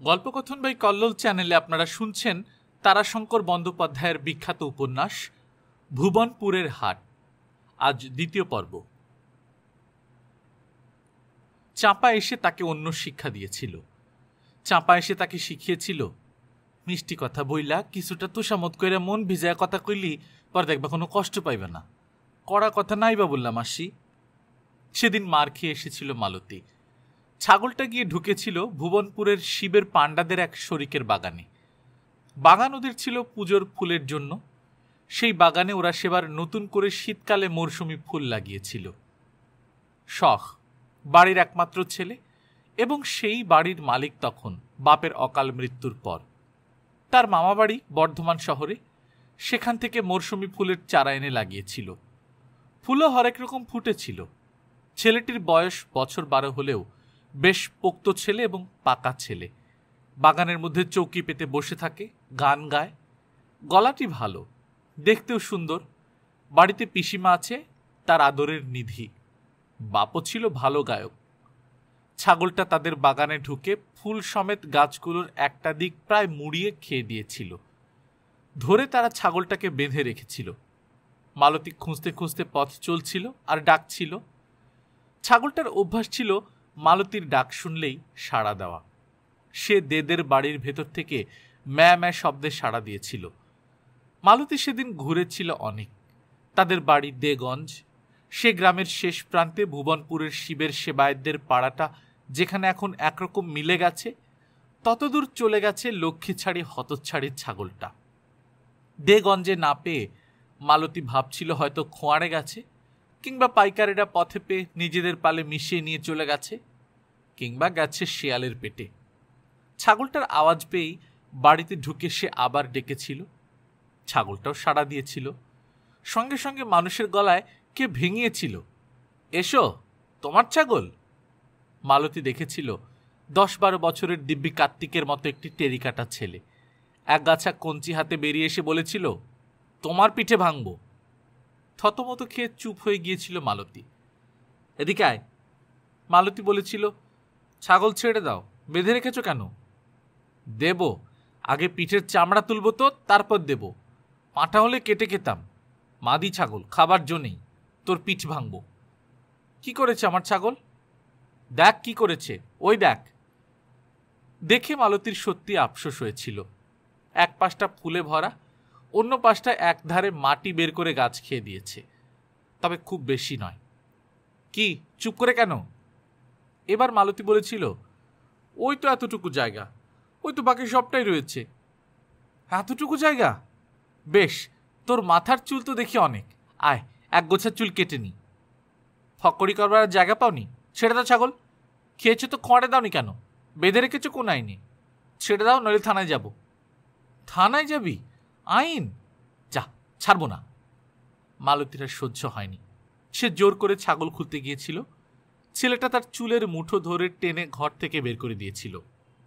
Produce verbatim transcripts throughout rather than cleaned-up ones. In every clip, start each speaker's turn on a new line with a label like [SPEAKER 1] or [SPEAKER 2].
[SPEAKER 1] গল্পকথন by Kallol চ্যানেলে আপনারা শুনছেন তারাশঙ্কর বন্দ্যোপাধ্যায়ের বিখ্যাত উপন্যাস ভুবনপুরের হাট। আজ দ্বিতীয় পর্ব। চাঁপা এসে তাকে অন্য শিক্ষা দিয়েছিল। চাঁপা এসে তাকে শিখিয়েছিল, মিষ্টি কথা বইলা কিছুটা তোষামত কইরা মন ভিজায় কথা কইলি পর দেখবা কোনো কষ্ট পাইবে না। কড়া কথা নাই বা বললাম আসি। সেদিন মার খেয়ে এসেছিল মালতী। ছাগলটা গিয়ে ঢুকেছিল ভুবনপুরের শিবের পাণ্ডাদের এক শরিকের বাগানে। বাগান ওদের ছিল পুজোর ফুলের জন্য। সেই বাগানে ওরা সেবার নতুন করে শীতকালে মরশুমি ফুল লাগিয়েছিল। শখ, বাড়ির একমাত্র ছেলে, এবং সেই বাড়ির মালিক তখন বাপের অকাল মৃত্যুর পর। তার মামাবাড়ি বর্ধমান শহরে, সেখান থেকে মরশুমি ফুলের চারা এনে লাগিয়েছিল। ফুলও হরেক রকম ফুটেছিল। ছেলেটির বয়স বছর বারো হলেও বেশ পোক্ত ছেলে এবং পাকা ছেলে। বাগানের মধ্যে চৌকি পেতে বসে থাকে, গান গায়। গলাটি ভালো, দেখতেও সুন্দর। বাড়িতে পিসিমা আছে, তার আদরের নিধি। বাপও ছিল ভালো গায়ক। ছাগলটা তাদের বাগানে ঢুকে ফুল সমেত গাছগুলোর একটা দিক প্রায় মুড়িয়ে খেয়ে দিয়েছিল। ধরে তারা ছাগলটাকে বেঁধে রেখেছিল। মালতী খুঁজতে খুঁজতে পথ চলছিল আর ডাকছিল। ছাগলটার অভ্যাস ছিল মালতীর ডাক শুনলেই সাড়া দেওয়া। সে দেদের বাড়ির ভেতর থেকে ম্যা ম্যা শব্দে সাড়া দিয়েছিল। মালতী সেদিন ঘুরেছিল অনেক। তাদের বাড়ি দেগঞ্জ। সে গ্রামের শেষ প্রান্তে ভুবনপুরের শিবের সেবায়েতদের পাড়াটা যেখানে এখন একরকম মিলে গেছে, ততদূর চলে গেছে লক্ষ্মীছাড়ি হতচ্ছাড়ির ছাগলটা। দেগঞ্জে না পেয়ে মালতী ভাবছিল হয়তো খোঁয়াড়ে গেছে, কিংবা পাইকারেরা পথে পেয়ে নিজেদের পালে মিশিয়ে নিয়ে চলে গেছে, কিংবা গেছে শেয়ালের পেটে। ছাগলটার আওয়াজ পেয়েই বাড়িতে ঢুকে সে আবার ডেকেছিল। ছাগলটাও সাড়া দিয়েছিল। সঙ্গে সঙ্গে মানুষের গলায় কে ভেঙিয়েছিল, এসো, তোমার ছাগল। মালতী দেখেছিল দশ বারো বছরের দিব্যি কার্তিকের মতো একটি টেরিকাটা ছেলে এক গাছা কঞ্চি হাতে বেরিয়ে এসে বলেছিল, তোমার পিঠে ভাঙব। থতমত খেয়ে চুপ হয়ে গিয়েছিল মালতী। এদিকে আয়। মালতী বলেছিল, ছাগল ছেড়ে দাও, বেঁধে রেখেছ কেন? দেব, আগে পিঠের চামড়া তুলব তো তারপর দেব। পাঁঠা হলে কেটে খেতাম। মাদি ছাগল, খাবার জন্যেই, তোর পিঠ ভাঙব। কি করেছে আমার ছাগল? দেখ কি করেছে, ওই দেখ। দেখে মালতীর সত্যি আফসোস হয়েছিল। এক পাশটা ফুলে ভরা, অন্য পাশটা একধারে মাটি বের করে গাছ খেয়ে দিয়েছে, তবে খুব বেশি নয়। কি চুপ করে কেন? এবার মালতী বলেছিল, ওই তো এতটুকু জায়গা, ওই তো বাকি সবটাই রয়েছে। এতটুকু জায়গা? বেশ, তোর মাথার চুল তো দেখি অনেক, আয় এক গোছা চুল কেটে নি। ফকরি করবার জায়গা পাওনি? ছেড়ে দাও ছাগল। খেয়েছো তো খোঁড়ে দাওনি কেন? বেঁধে রেখেছো কোন আইনে? ছেড়ে দাও, নইলে থানায় যাব। থানায় যাবি? আইন? যা, ছাড়বো না। মালতীর সহ্য হয়নি। সে জোর করে ছাগল খুলতে গিয়েছিল। ছেলেটা তার চুলের মুঠো ধরে টেনে ঘর থেকে বের করে দিয়েছিল।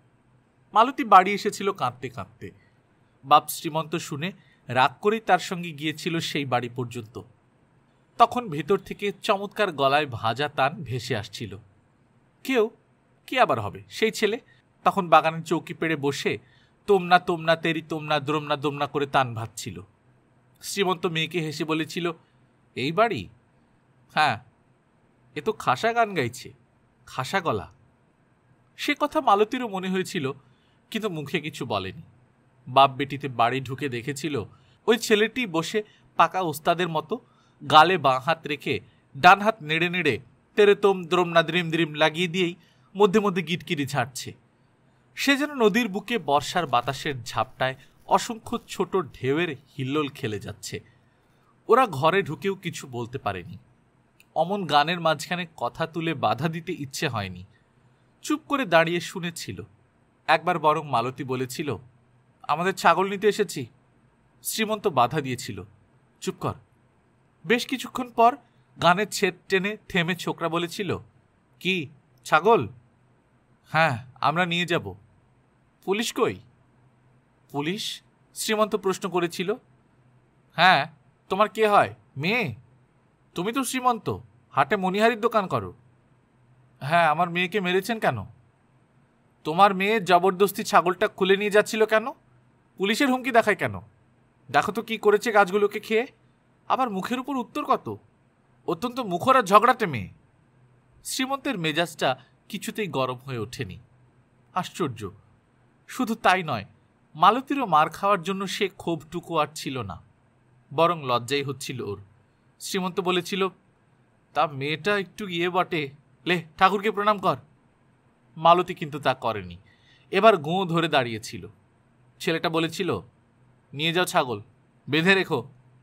[SPEAKER 1] মালতী বাড়ি এসেছিল কাঁদতে কাঁদতে। বাপ শ্রীমন্ত শুনে রাগ করেই তার সঙ্গে গিয়েছিল সেই বাড়ি পর্যন্ত। তখন ভেতর থেকে চমৎকার গলায় ভাজা তান ভেসে আসছিল। কেউ কি আবার হবে, সেই ছেলে তখন বাগানের চৌকি পেড়ে বসে তোমনা তোমনা তেরি তোমনা দ্রমনা দোমনা করে তান ভাজছিল। শ্রীমন্ত মেয়েকে হেসে বলেছিল, এই বাড়ি? হ্যাঁ, এ তো খাসা গান গাইছে, খাসা গলা। সে কথা মালতীরও মনে হয়েছিল, কিন্তু মুখে কিছু বলেনি। বাপ বেটিতে বাড়ি ঢুকে দেখেছিল ওই ছেলেটি বসে পাকা ওস্তাদের মতো গালে বাঁ হাত রেখে ডান হাত নেড়ে নেড়ে তেরে তোম দ্রমনা দ্রিম দ্রিম লাগিয়ে দিয়েই মধ্যে মধ্যে গিটকিরি ঝাড়ছে। সে যেন নদীর বুকে বর্ষার বাতাসের ঝাপটায় অসংখ্য ছোট ঢেউয়ের হিল্লোল খেলে যাচ্ছে। ওরা ঘরে ঢুকেও কিছু বলতে পারেনি। অমন গানের মাঝখানে কথা তুলে বাধা দিতে ইচ্ছে হয়নি। চুপ করে দাঁড়িয়ে শুনেছিল। একবার বরং মালতী বলেছিল, আমাদের ছাগল নিতে এসেছি। শ্রীমন্ত বাধা দিয়েছিল, চুপ কর। বেশ কিছুক্ষণ পর গানের ছেদ টেনে থেমে ছোকরা বলেছিল, কি ছাগল? হ্যাঁ, আমরা নিয়ে যাব। পুলিশ কই? পুলিশ? শ্রীমন্ত প্রশ্ন করেছিল। হ্যাঁ, তোমার কে হয়? মেয়ে? তুমি তো শ্রীমন্ত, হাটে মণিহারির দোকান করো। হ্যাঁ, আমার মেয়েকে মেরেছেন কেন? তোমার মেয়ে জবরদস্তি ছাগলটা খুলে নিয়ে যাচ্ছিল কেন? পুলিশের হুমকি দেখায় কেন? দেখো তো কি করেছে গাছগুলোকে খেয়ে। আবার মুখের উপর উত্তর কত! অত্যন্ত মুখরা ঝগড়াটে মেয়ে। শ্রীমন্তের মেজাজটা কিছুতেই গরম হয়ে ওঠেনি। আশ্চর্য! শুধু তাই নয়, মালতীরও মার খাওয়ার জন্য সে ক্ষোভটুকু আর ছিল না, বরং লজ্জাই হচ্ছিল ওর। শ্রীমন্ত বলেছিল, তা মেয়েটা একটু ইয়ে বটে, লে ঠাকুরকে প্রণাম কর। মালতী কিন্তু তা করেনি, এবার গোঁ ধরে দাঁড়িয়েছিল। ছেলেটা বলেছিল, নিয়ে যাও ছাগল, বেঁধে রেখো।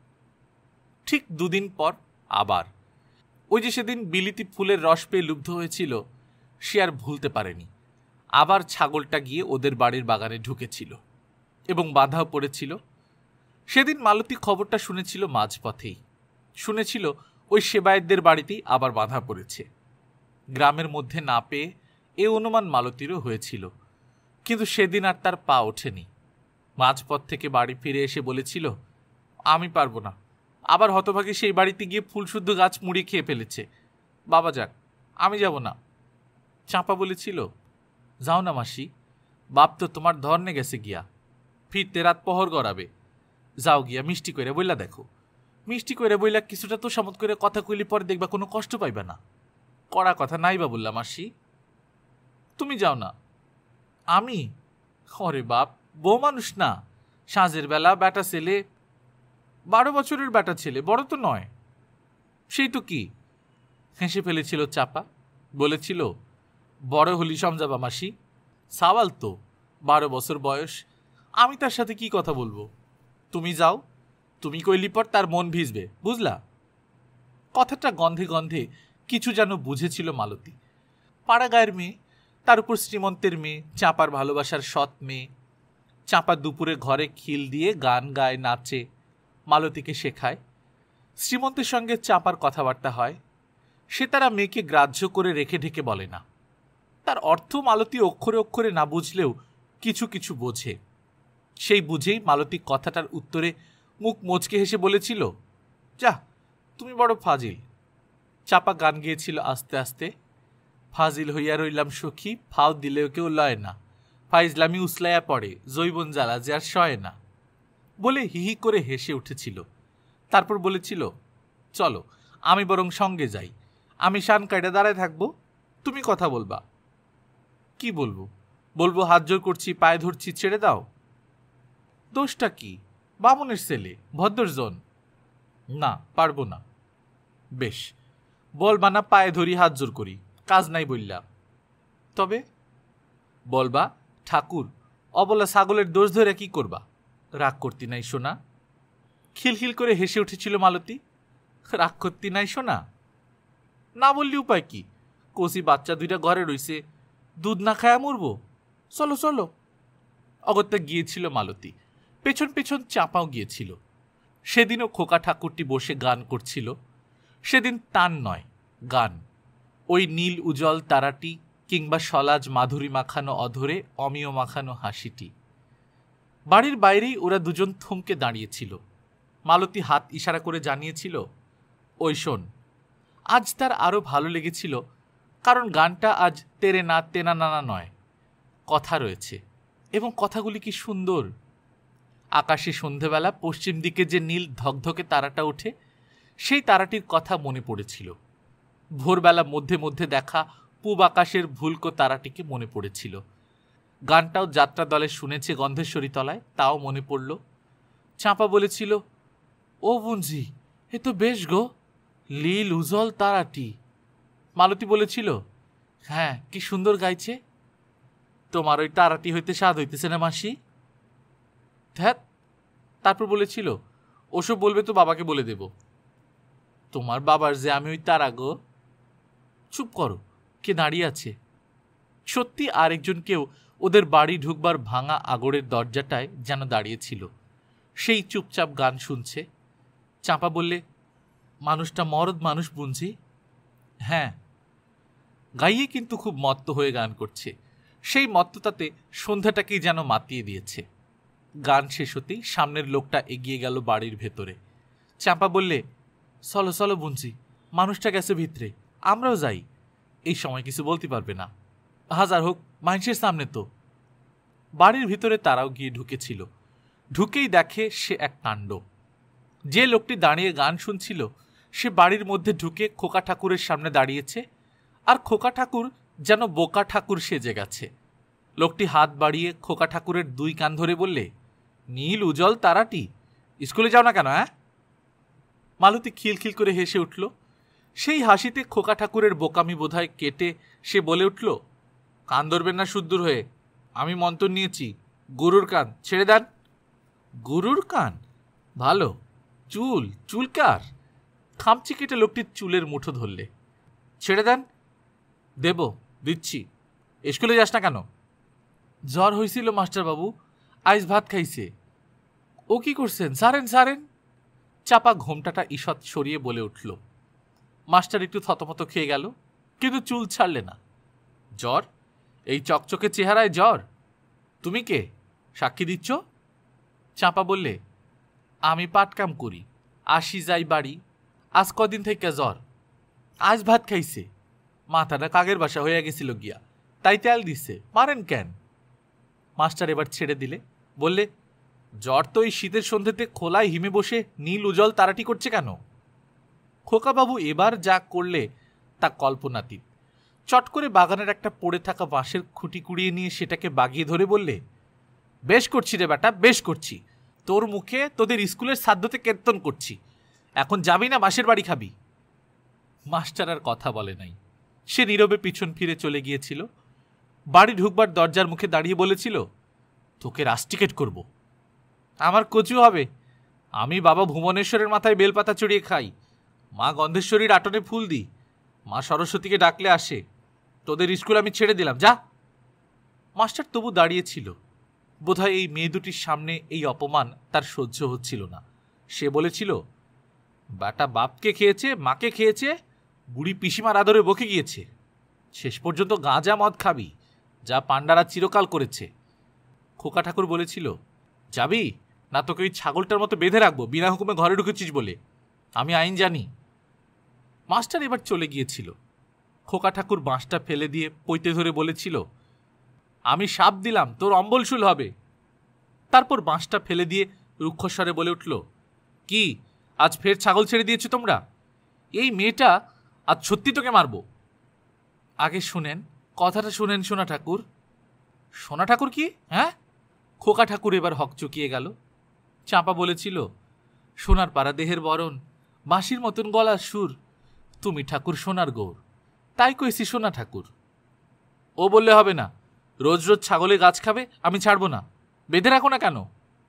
[SPEAKER 1] ঠিক দুদিন পর আবার ওই যে সেদিন বিলিতি ফুলের রস পেয়ে লুব্ধ হয়েছিল, সে আর ভুলতে পারেনি। আবার ছাগলটা গিয়ে ওদের বাড়ির বাগানে ঢুকেছিল এবং বাধাও পড়েছিল। সেদিন মালতী খবরটা শুনেছিল মাঝপথেই। শুনেছিল ওই সেবায়েতদের বাড়িতেই আবার বাধা পড়েছে। গ্রামের মধ্যে না পেয়ে এ অনুমান মালতীরও হয়েছিল, কিন্তু সেদিন আর তার পা ওঠেনি। মাঝপথ থেকে বাড়ি ফিরে এসে বলেছিল, আমি পারবো না। আবার হতভাগী সেই বাড়িতে গিয়ে ফুলশুদ্ধ গাছ মুড়ি খেয়ে ফেলেছে। বাবা যাক, আমি যাব না। চাঁপা বলেছিল, যাও না মাসি, বাপ তো তোমার ধর্নে গেছে গিয়া, ফিরতে রাত পহর গড়াবে। যাও গিয়া মিষ্টি কইরা বইলা দেখো। মিষ্টি কইরা বইলা কিছুটা তো সামত করে কথা কইলি পরে দেখবা কোনো কষ্ট পাইবা না। কড়া কথা নাই বা বললাম মাসি, তুমি যাও না। আমি? অরে বাপ, বউ মানুষ না, সাঁঝের বেলা বেটা ছেলে, বারো বছরের বেটা ছেলে, বড় তো নয়। সেই তো কি? হেসে ফেলেছিল চাপা, বলেছিল, বড় হলি সমঝাবা মাসি, সাওয়াল তো, বারো বছর বয়স, আমি তার সাথে কি কথা বলবো? তুমি যাও, তুমি কইলি পর তার মন ভিজবে, বুঝলা? কথাটা গন্ধে গন্ধে কিছু যেন বুঝেছিল মালতী। পাড়া গায়ের মেয়ে, তার উপর শ্রীমন্তের মেয়ে, চাঁপার ভালোবাসার সৎ মেয়ে। চাঁপা দুপুরে ঘরে খিল দিয়ে গান গায়, নাচে, মালতীকে শেখায়। শ্রীমন্তের সঙ্গে চাঁপার কথাবার্তা হয়। সে তারা মেয়েকে গ্রাহ্য করে রেখে ঢেকে বলে না। তার অর্থ মালতী অক্ষরে অক্ষরে না বুঝলেও কিছু কিছু বোঝে। সেই বুঝেই মালতী কথাটার উত্তরে মুখ মোচকে হেসে বলেছিল, যা, তুমি বড় ফাজিল। চাপা গান গিয়েছিল আস্তে আস্তে, ফাজিল হইয়া রইলাম সখী, ফাও দিলেও কেউ লয় না, ফাইজলামি উসলাইয়া পড়ে, জৈবন জ্বালা যে আর সয় না, বলে হিহি করে হেসে উঠেছিল। তারপর বলেছিল, চলো আমি বরং সঙ্গে যাই, আমি শান কাইডা দাঁড়ায় থাকবো, তুমি কথা বলবা। কি বলবো? বলবো হাত জোর করছি, পায়ে ধরছি, ছেড়ে দাও। দোষটা কি? বামুনের ছেলে, ভদ্রজন। না, পারবো না। বেশ, বলবা না পায়ে ধরি, হাত জোর করি, কাজ নাই বললাম। তবে বলবা, ঠাকুর, অবলা ছাগলের দোষ ধরে কি করবা? রাগ করতি নাই সোনা? খিলখিল করে হেসে উঠেছিল মালতী। রাগ করতি নাই সোনা? না বললি উপায় কি? কচি বাচ্চা দুইটা ঘরে রইছে, দুধ না খায়া মরবো? চলো চলো। অগত্যা গিয়েছিল মালতী, পেছন পেছন চাপাও গিয়েছিল। সেদিনও খোকা ঠাকুরটি বসে গান করছিল। সেদিন তান নয়, গান। ওই নীল উজ্জ্বল তারাটি, কিংবা সলাজ মাধুরী মাখানো অধরে অমিয় মাখানো হাসিটি। বাড়ির বাইরেই ওরা দুজন থমকে দাঁড়িয়েছিল। মালতী হাত ইশারা করে জানিয়েছিল, ওই শোন। আজ তার আরও ভালো লেগেছিল, কারণ গানটা আজ তেরে না তেনা নানা নয়, কথা রয়েছে, এবং কথাগুলি কি সুন্দর। আকাশে সন্ধেবেলা পশ্চিম দিকে যে নীল ধকধকে তারাটা ওঠে, সেই তারাটির কথা মনে পড়েছিল। ভোরবেলা মধ্যে মধ্যে দেখা পূব আকাশের ভুলকো তারাটিকে মনে পড়েছিল। গানটাও যাত্রা দলে শুনেছে গন্ধেশ্বরী তলায়, তাও মনে পড়ল। চাঁপা বলেছিল, ও বুঞ্জি, এ তো বেশ গো, লীল উজ্জ্বল তারাটি। মালতী বলেছিল, হ্যাঁ, কি সুন্দর গাইছে। তোমার ওই তারাটি হইতে স্বাদ হইতেছে না মাসি? ধ্যাত। তারপর বলেছিল, ওসব বলবে তো বাবাকে বলে দেব। তোমার বাবার যে আমি ওই তারা গো। চুপ করো, কে দাঁড়িয়ে আছে? সত্যি আরেকজন কেউ ওদের বাড়ি ঢুকবার ভাঙা আগড়ের দরজাটায় যেন দাঁড়িয়েছিল। সেই চুপচাপ গান শুনছে। চাঁপা বললে, মানুষটা মরদ মানুষ বুঝি। হ্যাঁ, গাইয়ে কিন্তু খুব মত্ত হয়ে গান করছে। সেই মত্ততাতে সন্ধ্যাটাকেই যেন মাতিয়ে দিয়েছে। গান শেষ হতেই সামনের লোকটা এগিয়ে গেল বাড়ির ভেতরে। চাঁপা বললে, চলো চলো বুঝি, মানুষটা গেছে ভিতরে, আমরাও যাই। এই সময় কিছু বলতে পারবে না। হাজার হোক মানুষের সামনে তো। বাড়ির ভিতরে তারাও গিয়ে ঢুকেছিল। ঢুকেই দেখে সে এক কাণ্ড। যে লোকটি দাঁড়িয়ে গান শুনছিল সে বাড়ির মধ্যে ঢুকে খোকা ঠাকুরের সামনে দাঁড়িয়েছে, আর খোকা ঠাকুর যেন বোকা ঠাকুর সেজে গেছে। লোকটি হাত বাড়িয়ে খোকা ঠাকুরের দুই কান ধরে বললে, নীল উজ্জ্বল তারাটি, স্কুলে যাও না কেন? হ্যাঁ? মালতী খিলখিল করে হেসে উঠল। সেই হাসিতে খোকা ঠাকুরের বোকামি বোধহয় কেটে সে বলে উঠল, কান ধরবেন না সুদ্দূর হয়ে, আমি মন্তর নিয়েছি, গরুর কান ছেড়ে দেন। গরুর কান? ভালো। চুল? চুল কার? খামচি কেটে লোকটির চুলের মুঠো ধরলে। ছেড়ে দেন। দেব, দিচ্ছি। স্কুলে যাস না কেন? জ্বর হয়েছিল মাস্টারবাবু, আইস ভাত খাইছে। ও কি করছেন? সারেন সারেন। চাপা ঘোমটাটা ঈষৎ সরিয়ে বলে উঠল। মাস্টার একটু থতমত খেয়ে গেল, কিন্তু চুল ছাড়লে না। জ্বর? এই চকচকে চেহারায় জ্বর? তুমি কে, সাক্ষী দিচ্ছ? চাপা বললে, আমি পাটকাম করি, আসি যাই বাড়ি, আজ কদিন থেকে জ্বর। আজ ভাত খাইছে, মাথাটা কাগের বাসা হইয়া গেছিল গিয়া, তাই তেল দিছে, মারেন কেন? মাস্টার এবার ছেড়ে দিলে, বললে, জ্বর তো এই শীতের সন্ধ্যেতে খোলায় হিমে বসে নীল উজ্জ্বল তারাটি করছে কেন? খোকাবাবু এবার যা করলে তা কল্পনাতীত। চট করে বাগানের একটা পড়ে থাকা বাঁশের খুঁটি কুড়িয়ে নিয়ে সেটাকে বাগিয়ে ধরে বললে, বেশ করছি রে বেটা, বেশ করছি। তোর মুখে তোদের স্কুলের সাধ্যতে কীর্তন করছি। এখন যাবি না বাঁশের বাড়ি খাবি? মাস্টার আর কথা বলে নাই। সে নীরবে পিছন ফিরে চলে গিয়েছিল। বাড়ি ঢুকবার দরজার মুখে দাঁড়িয়ে বলেছিল, তোকে রাস্টিকেট করব। আমার কচু হবে। আমি বাবা ভুবনেশ্বরের মাথায় বেলপাতা চড়িয়ে খাই, মা গন্ধেশ্বরীর আটনে ফুল দিই, মা সরস্বতীকে ডাকলে আসে। তোদের স্কুল আমি ছেড়ে দিলাম, যা। মাস্টার তবু দাঁড়িয়েছিল। বোধহয় এই মেয়ে দুটির সামনে এই অপমান তার সহ্য হচ্ছিল না। সে বলেছিল, বাটা বাপকে খেয়েছে, মাকে খেয়েছে, বুড়ি পিসিমার আদরে বকে গিয়েছে, শেষ পর্যন্ত গাঁজা মদ খাবি, যা পাণ্ডারা চিরকাল করেছে। খোকা ঠাকুর বলেছিল, যাবি না তোকে ওই ছাগলটার মতো বেঁধে রাখবো বিনা হুকুমে ঘরে ঢুকেছিস বলে, আমি আইন জানি। মাস্টার এবার চলে গিয়েছিল। খোকা ঠাকুর বাঁশটা ফেলে দিয়ে পৈতে ধরে বলেছিল, আমি সাপ দিলাম তোর অম্বলশুল হবে। তারপর বাঁশটা ফেলে দিয়ে রুক্ষস্বরে বলে উঠল, কি আজ ফের ছাগল ছেড়ে দিয়েছো তোমরা? এই মেয়েটা আজ সত্যি তোকে মারব। আগে শুনেন, কথাটা শুনেন সোনা ঠাকুর। সোনা ঠাকুর কি? হ্যাঁ? খোকা ঠাকুর এবার হকচকিয়ে গেল। চাঁপা বলেছিল, সোনার পাড়া দেহের বরণ, বাঁশির মতন গলার সুর, তুমি ঠাকুর সোনার গৌর, তাই কইছি সোনা ঠাকুর। ও বললে হবে না, রোজ রোজ ছাগলে গাছ খাবে, আমি ছাড়ব না, বেঁধে রাখো না কেন?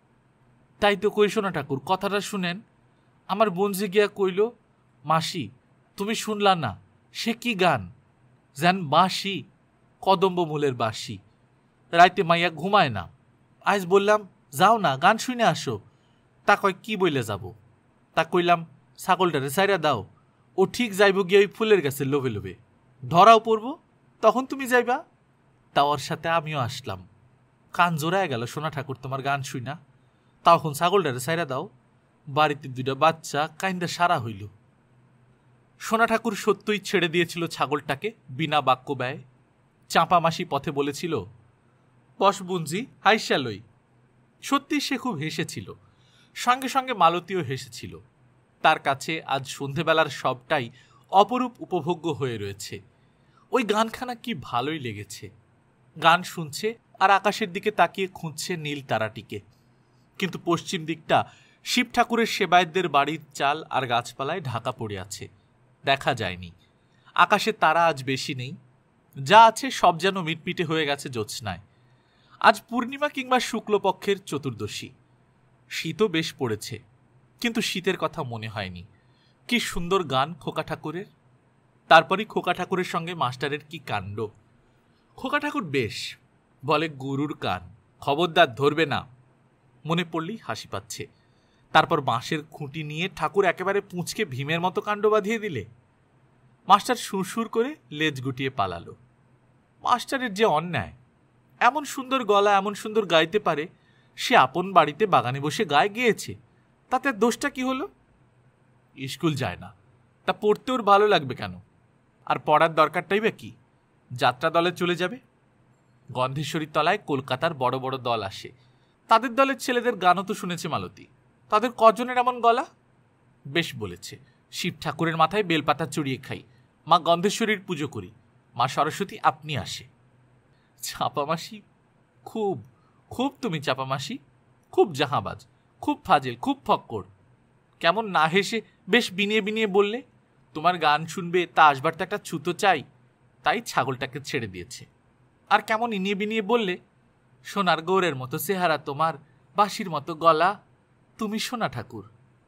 [SPEAKER 1] তাই তো কই সোনা ঠাকুর, কথাটা শুনেন। আমার বঞ্জি গিয়া কইল, মাসি তুমি শুনলা না, সে কি গান, যেন বাঁশি, কদম্ব মূলের বাঁশি, রাইতে মাইয়া ঘুমায় না। আজ বললাম, যাও না গান শুনে আসো। তা কয় কি বইলে যাব? তা কইলাম, ছাগলটারে সাইরা দাও, ও ঠিক যাইব গিয়ে ওই ফুলের গাছে লোভে লোভে, ধরাও পড়ব, তখন তুমি যাইবা। তা ওর সাথে আমিও আসলাম। কান জোড়ায় গেল সোনা ঠাকুর তোমার গান শুই না। তখন ছাগলটারে সাইরা দাও, বাড়িতে দুইটা বাচ্চা কাইন্দা সারা হইল। সোনা ঠাকুর সত্যই ছেড়ে দিয়েছিল ছাগলটাকে বিনা বাক্য ব্যয়। চাঁপা মাসি পথে বলেছিল, বস বুঞ্জি হাইসা লই। সত্যি সে খুব হেসেছিল, সঙ্গে সঙ্গে মালতীও হেসেছিল। তার কাছে আজ সন্ধেবেলার সবটাই অপরূপ উপভোগ্য হয়ে রয়েছে। ওই গানখানা কি ভালোই লেগেছে। গান শুনছে আর আকাশের দিকে তাকিয়ে খুঁজছে নীল তারাটিকে। কিন্তু পশ্চিম দিকটা শিব ঠাকুরের সেবায়েতদের বাড়ির চাল আর গাছপালায় ঢাকা পড়ে আছে, দেখা যায়নি। আকাশে তারা আজ বেশি নেই, যা আছে সব যেন মিটমিটে হয়ে গেছে জ্যোৎস্নায়। আজ পূর্ণিমা কিংবা শুক্লপক্ষের চতুর্দশী। শীতও বেশ পড়েছে, কিন্তু শীতের কথা মনে হয়নি। কি সুন্দর গান খোকা ঠাকুরের। তারপরই খোকা ঠাকুরের সঙ্গে মাস্টারের কি কাণ্ড। খোকা ঠাকুর বেশ বলে, গুরুর কান, খবরদার ধরবে না। মনে পড়লেই হাসি পাচ্ছে। তারপর বাঁশের খুঁটি নিয়ে ঠাকুর একেবারে পুঁচকে ভীমের মতো কাণ্ড বাঁধিয়ে দিলে। মাস্টার সুরসুর করে লেজ গুটিয়ে পালালো। মাস্টারের যে অন্যায়, এমন সুন্দর গলা এমন সুন্দর গাইতে পারে, সে আপন বাড়িতে বাগানে বসে গায়ে গেয়েছে, তাতে দোষটা কি হলো? স্কুল যায় না, তা পড়তে ওর ভালো লাগবে কেন? আর পড়ার দরকারটাই বা কি? যাত্রা দলে চলে যাবে। গন্ধেশ্বরীর তলায় কলকাতার বড় বড় দল আসে। তাদের দলের ছেলেদের গানও তো শুনেছে মালতী। তাদের কজনের এমন গলা? বেশ বলেছে, শিব ঠাকুরের মাথায় বেলপাতা চড়িয়ে খাই, মা গন্ধেশ্বরীর পুজো করি, মা সরস্বতী আপনি আসে। চাপামাসি খুব খুব তুমি চাপামাসি খুব জাহাবাজ, খুব ফাজিল, খুব ফক্কর। কেমন না হেসে বেশ বিনিয়ে বিনিয়ে বললে, তোমার গান শুনবে তা আসবার তো একটা ছুতো চাই, তাই ছাগলটাকে ছেড়ে দিয়েছে। আর কেমন ইনিয়ে বিনিয়ে বললে, সোনার গৌরের মতো চেহারা তোমার, বাঁশির মতো গলা, তুমি সোনা ঠাকুর।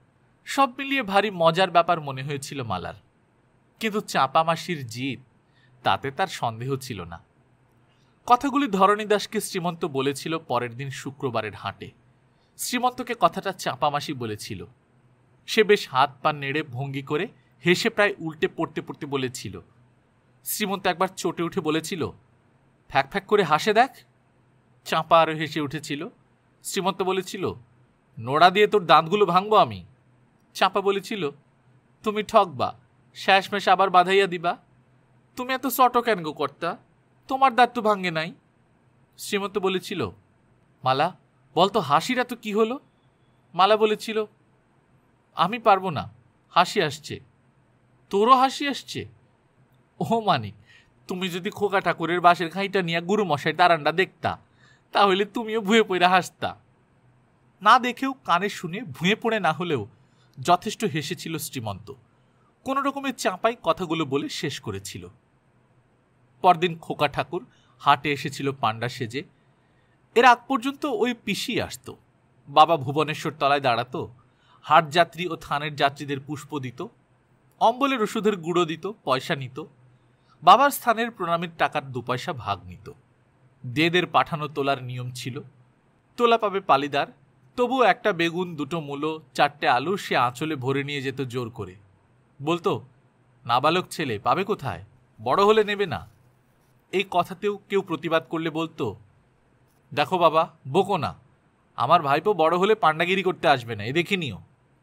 [SPEAKER 1] সব মিলিয়ে ভারী মজার ব্যাপার মনে হয়েছিল মালার। কিন্তু চাপামাসির জিদ, তাতে তার সন্দেহ ছিল না। কথাগুলি ধরণী দাসকে শ্রীমন্ত বলেছিল পরের দিন শুক্রবারের হাটে। শ্রীমন্তকে কথাটা চাপামাসি বলেছিল। সে বেশ হাত পা নেড়ে ভঙ্গি করে হেসে প্রায় উল্টে পড়তে পড়তে বলেছিল। শ্রীমন্ত একবার চটে উঠে বলেছিল, ফ্যাক ফ্যাক করে হাসে দেখ। চাঁপা আরও হেসে উঠেছিল। শ্রীমন্ত বলেছিল, নোড়া দিয়ে তোর দাঁতগুলো ভাঙবো আমি। চাঁপা বলেছিল, তুমি ঠকবা, শেষমেশ আবার বাঁধাইয়া দিবা। তুমি এত চটো কেন গো কর্তা, তোমার দাঁত তো ভাঙ্গে নাই। শ্রীমন্ত বলেছিল, মালা বলতো হাসির এত কি হলো? মালা বলেছিল, আমি পারবো না, হাসি আসছে। তোরও হাসি আসছে? ও মানিক, তুমি যদি খোকা ঠাকুরের বাঁশের খাইটা নিয়ে গুরু মশাই দাঁড়ানটা দেখতা, তাহলে তুমিও ভুয়ে পড়ে হাসতা। না দেখেও কানে শুনে ভুঁয়ে পড়ে না হলেও যথেষ্ট হেসেছিল শ্রীমন্ত। কোনো রকমের চাঁপাই কথাগুলো বলে শেষ করেছিল। পরদিন খোকা ঠাকুর হাটে এসেছিল পাণ্ডা সেজে। এর আগ পর্যন্ত ওই পিসি আসত। বাবা ভুবনেশ্বর তলায় দাঁড়াতো, হাট যাত্রী ও থানের যাত্রীদের পুষ্প দিত, অম্বলের ওষুধের গুঁড়ো দিত, পয়সা নিত। বাবার স্থানের প্রণামীর টাকার দু পয়সা ভাগ নিত। দেদের পাঠানো তোলার নিয়ম ছিল। তোলা পাবে পালিদার, তবুও একটা বেগুন, দুটো মূলো, চারটে আলু সে আঁচলে ভরে নিয়ে যেত জোর করে। বলতো, নাবালক ছেলে পাবে কোথায়, বড় হলে নেবে না। এই কথাতেও কেউ প্রতিবাদ করলে বলতো, দেখো বাবা, বকো না, আমার ভাইপো বড় হলে পাণ্ডাগিরি করতে আসবে না, এ দেখে নিও।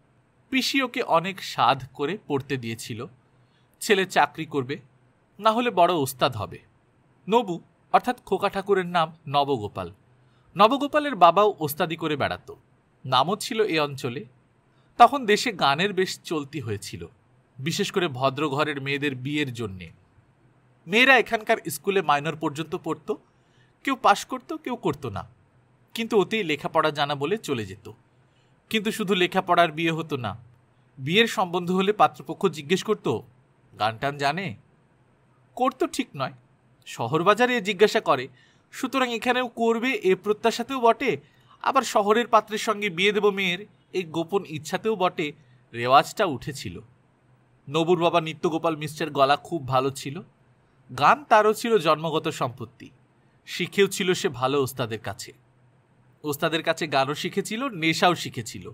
[SPEAKER 1] পিসি ওকে অনেক সাধ করে পড়তে দিয়েছিল। ছেলে চাকরি করবে, না হলে বড় ওস্তাদ হবে। নবু অর্থাৎ খোকা ঠাকুরের নাম নবগোপাল। নবগোপালের বাবাও ওস্তাদি করে বেড়াত, নামও ছিল এ অঞ্চলে। তখন দেশে গানের বেশ চলতি হয়েছিল, বিশেষ করে ভদ্র ঘরের মেয়েদের বিয়ের জন্যে। মেয়েরা এখানকার স্কুলে মাইনর পর্যন্ত পড়ত, কেউ পাশ করত, কেউ করত না, কিন্তু ওতেই লেখাপড়া জানা বলে চলে যেত। কিন্তু শুধু লেখাপড়ার বিয়ে হতো না, বিয়ের সম্বন্ধ হলে পাত্রপক্ষ জিজ্ঞেস করত, গান টান জানে? করতো ঠিক নয়, শহর বাজারে জিজ্ঞাসা করে, সুতরাং এখানেও করবে এ প্রত্যাশাতেও বটে, আবার শহরের পাত্রের সঙ্গে বিয়ে দেব মেয়ের এই গোপন ইচ্ছাতেও বটে রেওয়াজটা উঠেছিল। নবুর বাবা নিত্যগোপাল মিশ্রের গলা খুব ভালো ছিল। গান তারও ছিল জন্মগত সম্পত্তি। শিখেও ছিল সে ভালো ওস্তাদের কাছে। ওস্তাদের কাছে গানও শিখেছিল, নেশাও শিখেছিল।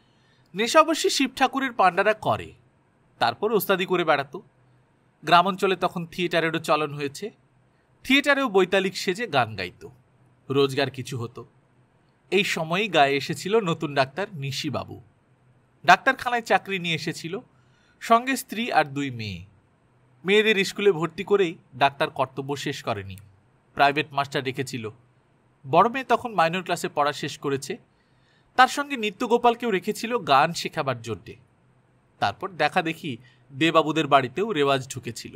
[SPEAKER 1] নেশা অবশ্যই শিব ঠাকুরের পাণ্ডারা করে, তারপর ওস্তাদি করে বেড়াতো। গ্রামাঞ্চলে তখন থিয়েটারেরও চলন হয়েছে। থিয়েটারেও বৈতালিক সেজে গান গাইত, রোজগার কিছু হতো। এই সময়েই গায়ে এসেছিল নতুন ডাক্তার নিশিবাবু। ডাক্তারখানায় চাকরি নিয়ে এসেছিল, সঙ্গে স্ত্রী আর দুই মেয়ে। মেয়েদের স্কুলে ভর্তি করেই ডাক্তার কর্তব্য শেষ করেনি, প্রাইভেট মাস্টার রেখেছিল। বড় মেয়ে তখন মাইনর ক্লাসে পড়া শেষ করেছে। তার সঙ্গে নিত্যগোপালকেও রেখেছিল গান শেখাবার জন্যে। তারপর দেখা দেখি দেবাবুদের বাড়িতেও রেওয়াজ ঢুকেছিল।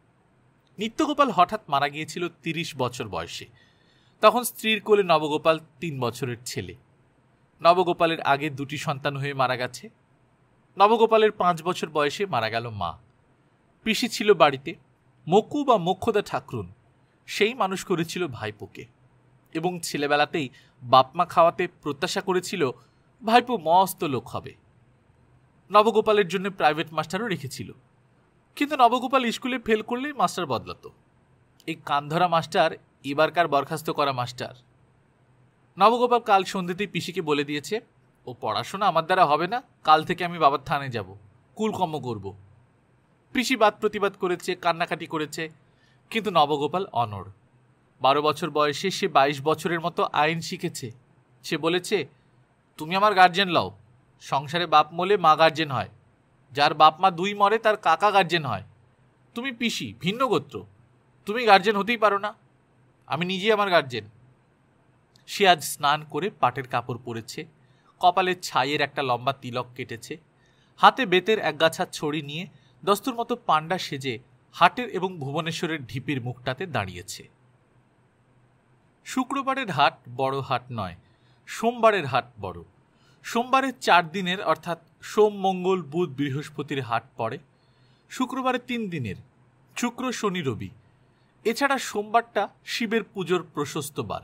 [SPEAKER 1] নিত্যগোপাল হঠাৎ মারা গিয়েছিল তিরিশ বছর বয়সে। তখন স্ত্রীর কোলে নবগোপাল তিন বছরের ছেলে। নবগোপালের আগে দুটি সন্তান হয়ে মারা গেছে। নবগোপালের পাঁচ বছর বয়সে মারা গেল মা। পিসি ছিল বাড়িতে, মকু বা মোক্ষদা ঠাকরুন, সেই মানুষ করেছিল ভাইপোকে, এবং ছেলেবেলাতেই বাপমা খাওয়াতে প্রত্যাশা করেছিল ভাইপো মস্ত লোক হবে। নবগোপালের জন্য প্রাইভেট মাস্টারও রেখেছিল, কিন্তু নবগোপাল স্কুলে ফেল করলেই মাস্টার বদলাত। এই কানধরা মাস্টার এবারকার বরখাস্ত করা মাস্টার। নবগোপাল কাল সন্ধ্যেতেই পিসিকে বলে দিয়েছে, ও পড়াশোনা আমার দ্বারা হবে না, কাল থেকে আমি বাবার থানে যাব, কুলকর্ম করব। পিসি বাদ প্রতিবাদ করেছে, কান্নাকাটি করেছে, কিন্তু নবগোপাল অনড়। বারো বছর বয়সে সে বাইশ বছরের মতো আইন শিখেছে। সে বলেছে, তুমি আমার গার্জেন লও। সংসারে বাপ মলে মা গার্জেন হয়, যার বাপ মা দুই মরে তার কাকা গার্জেন হয়। তুমি পিসি, ভিন্ন গোত্র, তুমি গার্জেন হতেই পারো না, আমি নিজেই আমার গার্জেন। সে আজ স্নান করে পাটের কাপড় পরেছে, কপালে ছাইয়ের একটা লম্বা তিলক কেটেছে, হাতে বেতের একগাছা ছড়ি নিয়ে দস্তুর মতো পান্ডা সেজে হাটের এবং ভুবনেশ্বরের ঢিপির মুখটাতে দাঁড়িয়েছে। শুক্রবারের হাট বড় হাট নয়, সোমবারের হাট বড়। সোমবারের চার দিনের অর্থাৎ সোম, মঙ্গল, বুধ, বৃহস্পতির হাট পড়ে। শুক্রবারের তিন দিনের, শুক্র, শনি, রবি। এছাড়া সোমবারটা শিবের পুজোর প্রশস্ত বার।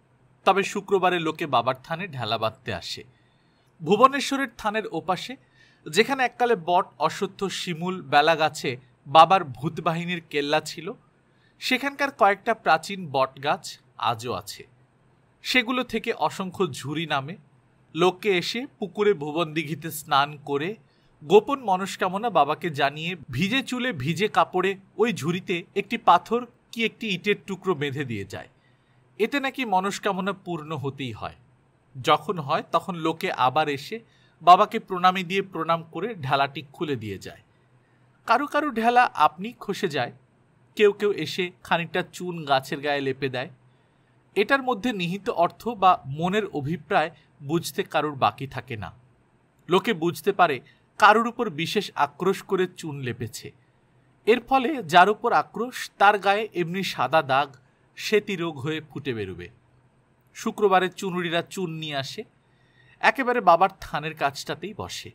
[SPEAKER 1] তবে শুক্রবারে লোকে বাবার থানে ঢেলা বাঁধতে আসে। ভুবনেশ্বরের থানের ওপাশে, যেখানে এককালে বট, অশ্বত্থ, শিমুল, বেলা গাছে বাবার ভূত বাহিনীর কেল্লা ছিল, সেখানকার কয়েকটা প্রাচীন বট গাছ আজও আছে। সেগুলো থেকে অসংখ্য ঝুরি নামে। লোককে এসে পুকুরে ভুবন দিঘিতে স্নান করে গোপন মনস্কামনা বাবাকে জানিয়ে ভিজে চুলে ভিজে কাপড়ে ওই ঝুড়িতে একটি পাথর কি একটি ইটের টুকরো বেঁধে দিয়ে যায়। এতে নাকি মনস্কামনা পূর্ণ হতেই হয়। যখন হয় তখন লোকে আবার এসে বাবাকে প্রণামী দিয়ে প্রণাম করে ঢেলাটি খুলে দিয়ে যায়। কারু কারু ঢেলা আপনি খসে যায়, কেউ কেউ এসে খানিকটা চুন গাছের গায়ে লেপে দেয়। এটার মধ্যে নিহিত অর্থ বা মনের অভিপ্রায় বুঝতে কারুর বাকি থাকে না। লোকে বুঝতে পারে কারুর উপর বিশেষ আক্রোশ করে চুন লেপেছে। এর ফলে যার উপর আক্রোশ তার গায়ে এমনি সাদা দাগ শ্বেতি রোগ হয়ে ফুটে বেরোবে। শুক্রবারে চুনুরিরা চুন নিয়ে আসে, একেবারে বাবার থানের কাছটাতেই বসে।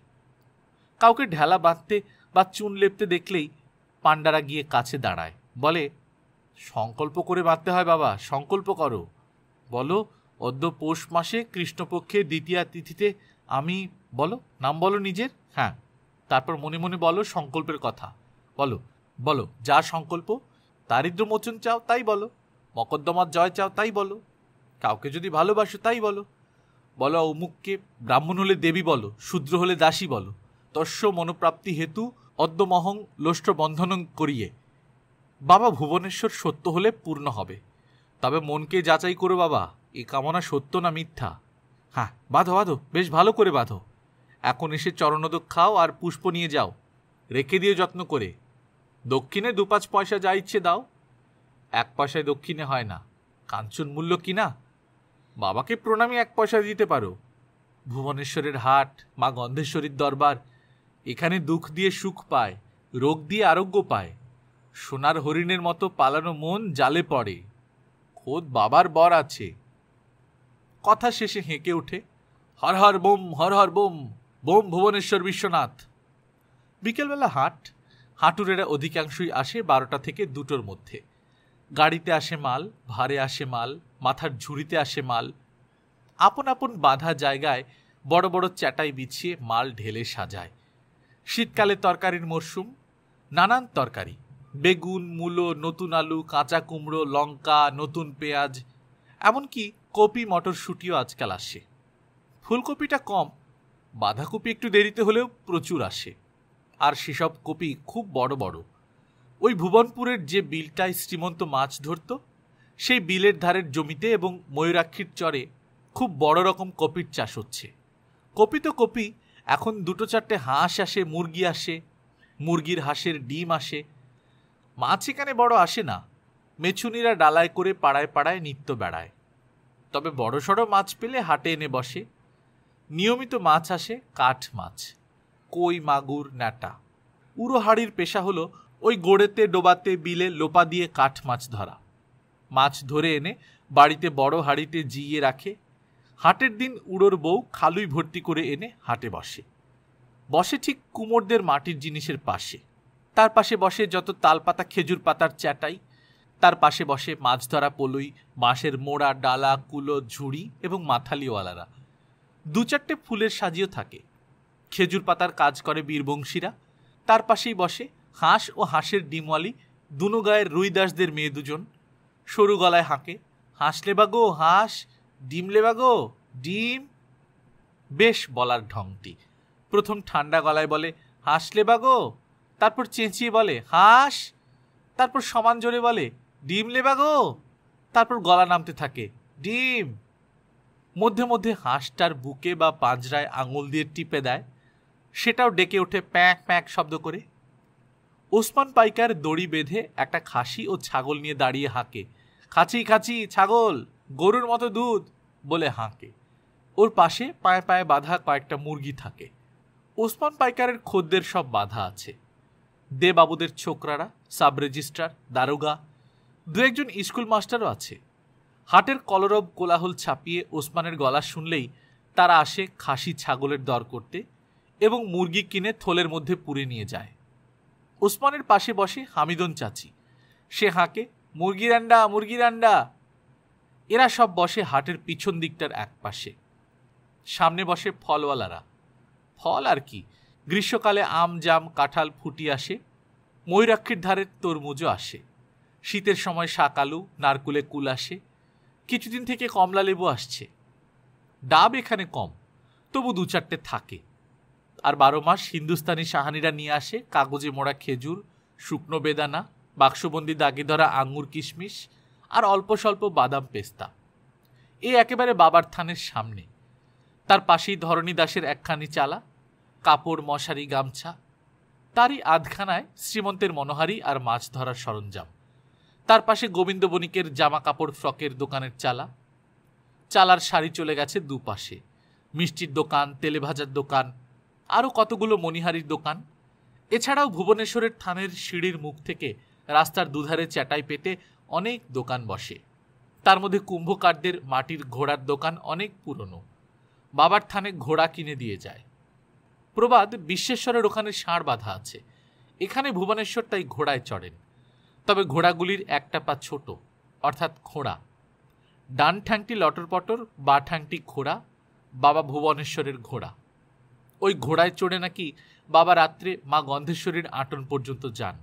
[SPEAKER 1] কাউকে ঢেলা বাঁধতে বা চুন লেপতে দেখলেই পাণ্ডারা গিয়ে কাছে দাঁড়ায়, বলে, সংকল্প করে বাঁধতে হয় বাবা, সংকল্প করো। বলো, অদ্য পৌষ মাসে কৃষ্ণপক্ষের দ্বিতীয়া তিথিতে আমি, বলো, নাম বলো নিজের। হ্যাঁ, তারপর মনে মনে বলো সংকল্পের কথা। বলো বলো যা সংকল্প। দারিদ্র মোচন চাও তাই বলো, মকদ্দমার জয় চাও তাই বলো, কাউকে যদি ভালোবাসো তাই বলো। বলো অমুককে ব্রাহ্মণ হলে দেবী বলো, শূদ্র হলে দাসী বলো। তস্য মনোপ্রাপ্তি হেতু অদ্যমহং লোষ্ট্র বন্ধনং করিয়ে। বাবা ভুবনেশ্বর সত্য হলে পূর্ণ হবে, তবে মনকে যাচাই করো বাবা, এ কামনা সত্য না মিথ্যা। হ্যাঁ, বাঁধো বাঁধো, বেশ ভালো করে বাঁধো। এখন এসে চরণোদক খাও আর পুষ্প নিয়ে যাও, রেখে দিয়ে যত্ন করে। দক্ষিণে দু পাঁচ পয়সা যা ইচ্ছে দাও। এক পয়সায় দক্ষিণে হয় না, কাঞ্চন মূল্য কিনা। বাবাকে প্রণামী এক পয়সা দিতে পারো। ভুবনেশ্বরের হাট, মা গন্ধেশ্বরীর দরবার, এখানে দুঃখ দিয়ে সুখ পায়, রোগ দিয়ে আরোগ্য পায়। সোনার হরিণের মতো পালানো মন জালে পড়ে, খোদ বাবার বর আছে। কথা শেষে হেঁকে ওঠে, হর হর বোম, হর হর বোম, বোম ভুবনেশ্বর বিশ্বনাথ। বিকেলবেলা হাট। হাঁটুরেরা অধিকাংশই আসে বারোটা থেকে দুটোর মধ্যে। গাড়িতে আসে মাল, ভারে আসে মাল, মাথার ঝুড়িতে আসে মাল। আপন আপন বাঁধা জায়গায় বড় বড় চ্যাটাই বিছিয়ে মাল ঢেলে সাজায়। শীতকালে তরকারির মরশুম, নানান তরকারি, বেগুন, মূলো, নতুন আলু, কাঁচা কুমড়ো, লঙ্কা, নতুন পেঁয়াজ, এমনকি কপি, মটরশুঁটিও আজকাল আসে। ফুলকপিটা কম, বাঁধাকপি একটু দেরিতে হলেও প্রচুর আসে। আর সেসব কপি খুব বড় বড়। ওই ভুবনপুরের যে বিলটায় শ্রীমন্ত মাছ ধরত, সেই বিলের ধারের জমিতে এবং ময়ূরাক্ষীর চরে খুব বড় রকম কপির চাষ হচ্ছে। কপি তো কপি, এখন দুটো চারটে হাঁস আসে, মুরগি আসে, মুরগির হাঁসের ডিম আসে। মাছ এখানে বড় আসে না, মেছুনিরা ডালায় করে পাড়ায় পাড়ায় নিত্য বেড়ায়। তবে বড় সড়ো মাছ পেলে হাটে এনে বসে। নিয়মিত মাছ আসে, কাঠ মাছ, কই, মাগুর, ন্যাটা। উড়োহাড়ির পেশা হলো ওই গোড়েতে ডোবাতে বিলে লোপা দিয়ে কাঠ মাছ ধরা। মাছ ধরে এনে বাড়িতে বড় হাড়িতে জিইয়ে রাখে। হাটের দিন উড়োর বউ খালুই ভর্তি করে এনে হাটে বসে। বসে ঠিক কুমোরদের মাটির জিনিসের পাশে। তার পাশে বসে যত তালপাতা, খেজুর পাতার চ্যাটাই। তার পাশে বসে মাছ ধরা পলুই, বাঁশের মোড়া, ডালা, কুলো, ঝুড়ি এবং মাথালিওয়ালারা। দু চারটে ফুলের সাজিও থাকে। খেজুর পাতার কাজ করে বীরবংশীরা। তার পাশেই বসে হাঁস ও হাঁসের ডিমওয়ালি দুনো গায়ের রুইদাসদের মেয়ে দুজন। সরু গলায় হাঁকে, হাঁস লেবা গো হাঁস, ডিম লেবা গো ডিম। বেশ বলার ঢংটি। প্রথম ঠান্ডা গলায় বলে হাঁস লেবা গো, তারপর চেঁচিয়ে বলে হাঁস, তারপর সমান জোরে বলে ডিম লেবা গো, তারপর গলা নামতে থাকে ডিম। মধ্যে মধ্যে হাঁসটার বুকে বা পাঁজরায় আঙুল দিয়ে টিপে দেয়, সেটাও ডেকে ওঠে প্যাঁক প্যাঁক শব্দ করে। ওসমান পাইকার দড়ি বেঁধে একটা খাসি ও ছাগল নিয়ে দাঁড়িয়ে হাঁকে, খাচি খাচি ছাগল, গরুর মতো দুধ বলে হাঁকে। ওর পাশে পায়ে পায়ে বাঁধা কয়েকটা মুরগি থাকে। ওসমান পাইকারের খদ্দের সব বাঁধা আছে। দে বাবুদের ছোকরারা, সাব রেজিস্ট্রার, দারোগা, দু একজন স্কুল মাস্টারও আছে। হাটের কলরব কোলাহল ছাপিয়ে ওসমানের গলা শুনলেই তারা আসে খাসি ছাগলের দর করতে এবং মুরগি কিনে থলের মধ্যে পুরে নিয়ে যায়। ওসমানের পাশে বসে হামিদন চাচি, সে হাঁকে, মুরগির আন্ডা, মুরগির আন্ডা। এরা সব বসে হাটের পিছন দিকটার এক পাশে। সামনে বসে ফলওয়ালারা। ফল আর কি, গ্রীষ্মকালে আম, জাম, কাঁঠাল ফুটি আসে, ময়ূরাক্ষীর ধারে তরমুজও আসে। শীতের সময় শাকালু, নারকুলে কুল আসে, কিছুদিন থেকে কমলা লেবু আসছে। ডাব এখানে কম, তবু দু চারটে থাকে। আর বারো মাস হিন্দুস্তানি সাহানিরা নিয়ে আসে কাগজে মোড়া খেজুর, শুকনো বেদানা, বাক্সবন্দি দাগে ধরা আঙ্গুর, কিশমিশ আর অল্প স্বল্প বাদাম, পেস্তা। এ একেবারে বাবার থানের সামনে। তার পাশেই ধরণী দাসের একখানি চালা, কাপড়, মশারি, গামছা। তারই আধখানায় শ্রীমন্তের মনোহারি আর মাছ ধরার সরঞ্জাম। তার পাশে গোবিন্দ বণিকের জামা কাপড়, ফ্রকের দোকানের চালা। চালার সারি চলে গেছে দুপাশে, মিষ্টির দোকান, তেলে ভাজার দোকান, আরও কতগুলো মণিহারির দোকান। এছাড়াও ভুবনেশ্বরের থানের সিঁড়ির মুখ থেকে রাস্তার দুধারে চ্যাটাই পেতে অনেক দোকান বসে। তার মধ্যে কুম্ভকারদের মাটির ঘোড়ার দোকান অনেক পুরনো। বাবার থানে ঘোড়া কিনে দিয়ে যায়। প্রবাদ বিশ্বেশ্বরের ওখানে ষাঁড় বাঁধা আছে, এখানে ভুবনেশ্বর তাই ঘোড়ায় চড়েন। তবে ঘোড়াগুলির একটা পা ছোট, অর্থাৎ খোঁড়া। ডান ঠ্যাংটি লটর পটর, বা ঠ্যাংটি খোঁড়া, বাবা ভুবনেশ্বরের ঘোড়া। ওই ঘোড়ায় চড়ে নাকি বাবা রাত্রে মা গন্ধেশ্বরীর আটন পর্যন্ত যান।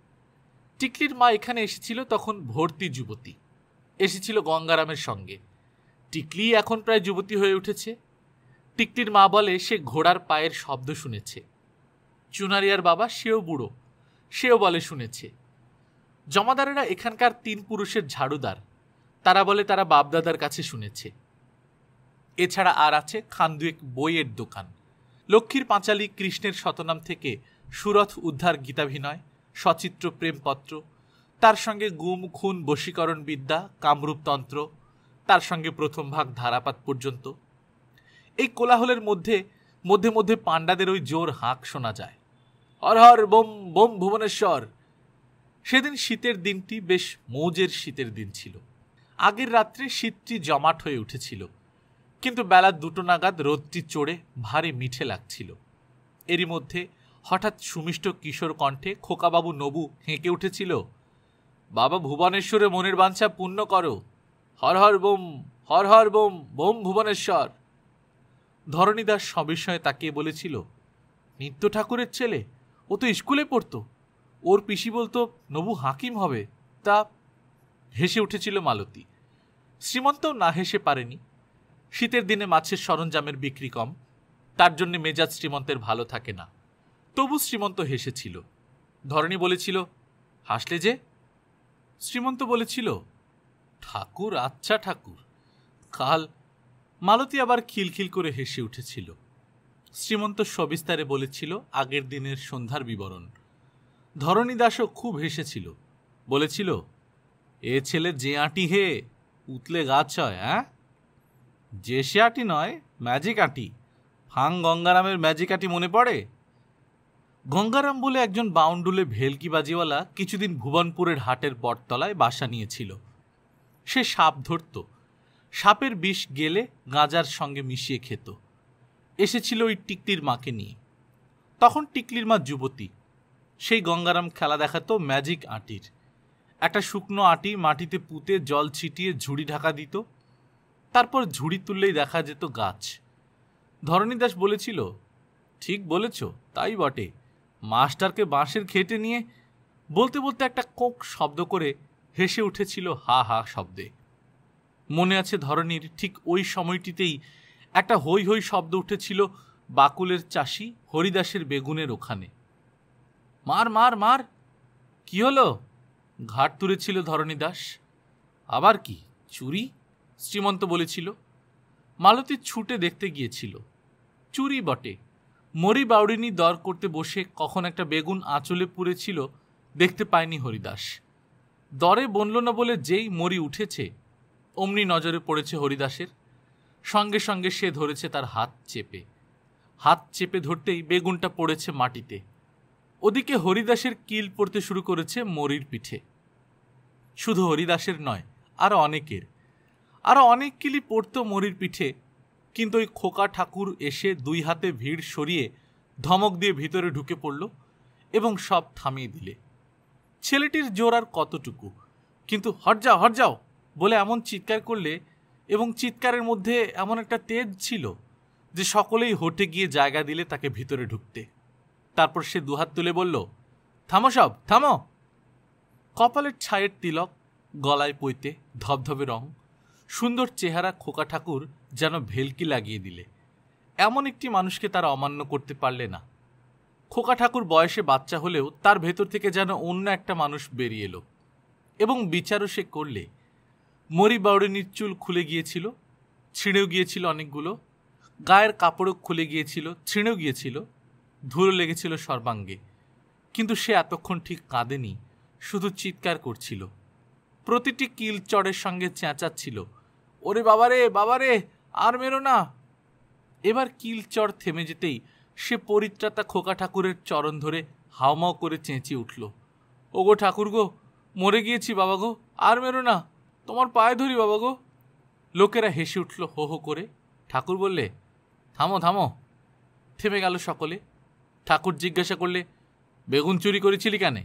[SPEAKER 1] টিকলির মা এখানে এসেছিল তখন ভর্তি যুবতী, এসেছিল গঙ্গারামের সঙ্গে। টিকলি এখন প্রায় যুবতী হয়ে উঠেছে। টিকলির মা বলে সে ঘোড়ার পায়ের শব্দ শুনেছে। চুনারিয়ার বাবা, সেও বুড়ো, সেও বলে শুনেছে। জমাদারেরা এখানকার তিন পুরুষের ঝাড়ুদার, তারা বলে তারা বাপদাদার কাছে শুনেছে। এছাড়া আর আছে খান দুয়েক বইয়ের দোকান। লক্ষ্মীর পাঁচালী, কৃষ্ণের শতনাম থেকে সুরথ উদ্ধার গীতাভিনয়, সচিত্র প্রেমপত্র, তার সঙ্গে গুম, খুন, বশীকরণ বিদ্যা, কামরূপতন্ত্র, তার সঙ্গে প্রথম ভাগ ধারাপাত পর্যন্ত। এই কোলাহলের মধ্যে মধ্যে মধ্যে পাণ্ডাদের ওই জোর হাঁক শোনা যায়, হর হর বোম বোম ভুবনেশ্বর। সেদিন শীতের দিনটি বেশ মৌজের শীতের দিন ছিল। আগের রাত্রে শীতটি জমাট হয়ে উঠেছিল, কিন্তু বেলা দুটো নাগাদ রোদটি চড়ে ভারী মিঠে লাগছিল। এরই মধ্যে হঠাৎ সুমিষ্ট কিশোর কণ্ঠে খোকাবাবু নবু হেঁকে উঠেছিল, বাবা ভুবনেশ্বরে মনের বাঞ্ছা পূর্ণ করো, হর হর বোম, হর হর বোম বোম ভুবনেশ্বর। ধরণীদাস সবিস্ময়ে তাকিয়ে বলেছিল, নিত্য ঠাকুরের ছেলে, ও তো স্কুলে পড়তো। ওর পিসি বলতো নবু হাকিম হবে। তা হেসে উঠেছিল মালতী। শ্রীমন্তও না হেসে পারেনি। শীতের দিনে মাছের সরঞ্জামের বিক্রি কম, তার জন্য মেজাজ শ্রীমন্তের ভালো থাকে না। তবু শ্রীমন্ত হেসেছিল। ধরণী বলেছিল, হাসলে যে? শ্রীমন্ত বলেছিল, ঠাকুর, আচ্ছা ঠাকুর, কাল। মালতী আবার খিলখিল করে হেসে উঠেছিল। শ্রীমন্ত সবিস্তারে বলেছিল আগের দিনের সন্ধ্যার বিবরণ। ধরণী দাসও খুব হেসেছিল, বলেছিল, এ ছেলে যে আঁটি হে, উতলে গাছ হয়। হ্যাঁ, যে সে আঁটি নয়, ম্যাজিক আঁটি। ফাং গঙ্গারামের ম্যাজিক আঁটি মনে পড়ে? গঙ্গারাম বলে একজন বাউন্ডুলে ভেলকি বাজিওয়ালা কিছুদিন ভুবনপুরের হাটের বটতলায় বাসা নিয়েছিল। সে সাপ ধরত, সাপের বিষ গেলে গাঁজার সঙ্গে মিশিয়ে খেত। এসেছিল ওই টিকলির মাকে নিয়ে। তখন টিকলির মা যুবতী। সেই গঙ্গারাম খেলা দেখাতো ম্যাজিক আঁটির। একটা শুকনো আঁটি মাটিতে পুঁতে জল ছিটিয়ে ঝুড়ি ঢাকা দিত, তারপর ঝুড়ি তুললেই দেখা যেত গাছ। ধরণী দাস বলেছিল, ঠিক বলেছ, তাই বটে। মাস্টারকে বাঁশের খেটে নিয়ে বলতে বলতে একটা কোঁক শব্দ করে হেসে উঠেছিল হা হা শব্দে। মনে আছে ধরণীর ঠিক ওই সময়টিতেই একটা হৈ হৈ শব্দ উঠেছিল বাকুলের চাষি হরিদাসের বেগুনের ওখানে। মার মার মার। কি হলো? ঘাট তুলেছিল ধরণী দাস। আবার কি, চুরি? শ্রীমন্ত বলেছিল। মালতী ছুটে দেখতে গিয়েছিল। চুরি বটে। মরি বাউড়িনী দর করতে বসে কখন একটা বেগুন আঁচলে পুড়েছিল দেখতে পায়নি হরিদাস। দরে বনল না বলে যেই মরি উঠেছে অমনি নজরে পড়েছে হরিদাসের। সঙ্গে সঙ্গে সে ধরেছে তার হাত চেপে। হাত চেপে ধরতেই বেগুনটা পড়েছে মাটিতে। ওদিকে হরিদাসের কিল পড়তে শুরু করেছে মরির পিঠে। শুধু হরিদাসের নয়, আরো অনেকের। আরো অনেক কিলি পড়তো মরির পিঠে, কিন্তু ওই খোকা ঠাকুর এসে দুই হাতে ভিড় সরিয়ে ধমক দিয়ে ভিতরে ঢুকে পড়ল এবং সব থামিয়ে দিলে। ছেলেটির জোর আর কতটুকু, কিন্তু হট যাও হট যাও বলে এমন চিৎকার করলে এবং চিৎকারের মধ্যে এমন একটা তেজ ছিল যে সকলেই হটে গিয়ে জায়গা দিলে তাকে ভিতরে ঢুকতে। তারপর সে দুহাত তুলে বলল, থামো সব থামো। কপালের ছায়ের তিলক, গলায় পইতে, ধবধবে রং, সুন্দর চেহারা খোকা ঠাকুর যেন ভেলকি লাগিয়ে দিলে। এমন একটি মানুষকে তারা অমান্য করতে পারলে না। খোকা ঠাকুর বয়সে বাচ্চা হলেও তার ভেতর থেকে যেন অন্য একটা মানুষ বেরিয়ে এলো এবং বিচারও সে করলে। মরি বাউড়িনীর চুল খুলে গিয়েছিল, ছিঁড়েও গিয়েছিল অনেকগুলো, গায়ের কাপড়ও খুলে গিয়েছিল, ছিঁড়েও গিয়েছিল, ধুলো লেগেছিল সর্বাঙ্গে। কিন্তু সে এতক্ষণ ঠিক কাঁদেনি, শুধু চিৎকার করছিল। প্রতিটি কিল চড়ের সঙ্গে চেঁচাচ্ছিল, ওরে বাবারে বাবারে আর মেরো না। এবার কিল চড় থেমে যেতেই সে পরিত্রাতা খোকা ঠাকুরের চরণ ধরে হাওমাও করে চেঁচিয়ে উঠল, ওগো ঠাকুর গো, মরে গিয়েছি বাবা গো, আর মেরো না, তোমার পায়ে ধরি বাবা গো। লোকেরা হেসে উঠল হো হো করে। ঠাকুর বললে, থামো থামো। থেমে গেল সকলে। ঠাকুর জিজ্ঞাসা করলে, বেগুন চুরি করেছিলি কেন?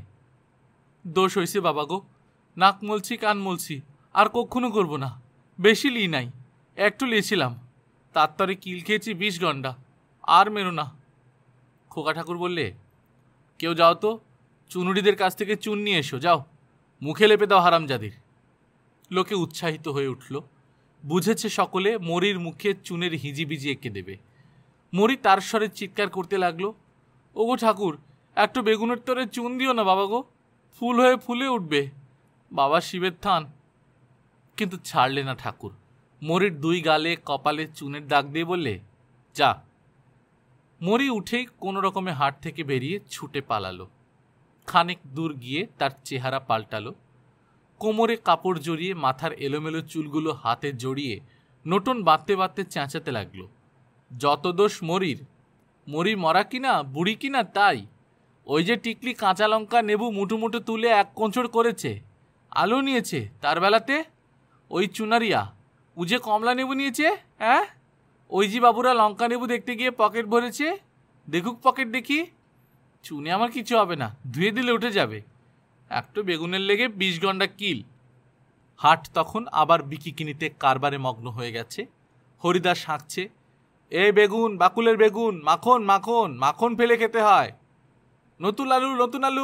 [SPEAKER 1] দোষ হয়েছে বাবা গো, নাক মলছি কান মলছি, আর কখনো করবো না। বেশি লি নাই, একটু লিয়েছিলাম, তার তরে কিল খেয়েছি বিশ ঘন্টা, আর মেরো না। খোকা ঠাকুর বললে, কেউ যাও তো, চুনুরিদের কাছ থেকে চুন নিয়ে এসো, যাও, মুখে লেপে দাও হারামজাদির। লোকে উৎসাহিত হয়ে উঠল। বুঝেছে সকলে মরির মুখে চুনের হিজিবিজি এঁকে দেবে। মরি তার স্বরে চিৎকার করতে লাগলো, ওগো ঠাকুর, একটু বেগুনের তরে চুন দিও না বাবা গো, ফুল হয়ে ফুলে উঠবে, বাবা শিবের থান। কিন্তু ছাড়লে না ঠাকুর। মরির দুই গালে কপালে চুনের দাগ দিয়ে বললে, যা। মরি উঠেই কোনো রকমে হাট থেকে বেরিয়ে ছুটে পালালো। খানিক দূর গিয়ে তার চেহারা পাল্টালো। কোমরে কাপড় জড়িয়ে মাথার এলোমেলো চুলগুলো হাতে জড়িয়ে নতুন বাঁধতে বাঁধতে চেঁচাতে লাগলো, যত দোষ মরির, মরি মরা কিনা বুড়ি কিনা তাই। ওই যে টিকলি কাঁচা লঙ্কা নেবু মুঠো মুঠো তুলে এক কোঁচড় করেছে, আলু নিয়েছে, তার বেলাতে ওই চুনারিয়া উজে কমলা নেবু নিয়েছে। হ্যাঁ, ওই জি বাবুরা লঙ্কা নেবু দেখতে গিয়ে পকেট ভরেছে, দেখুক পকেট দেখি। চুনে আমার কিছু হবে না, ধুয়ে দিলে উঠে যাবে, একটু বেগুনের লেগে বিশ ঘন্টা কিল। হাট তখন আবার বিকিকিনিতে কারবারে মগ্ন হয়ে গেছে। হরিদাস হাঁকছে, এ বেগুন, বাকুলের বেগুন, মাখন মাখন, মাখন ফেলে খেতে হয়, নতুন আলু নতুন আলু,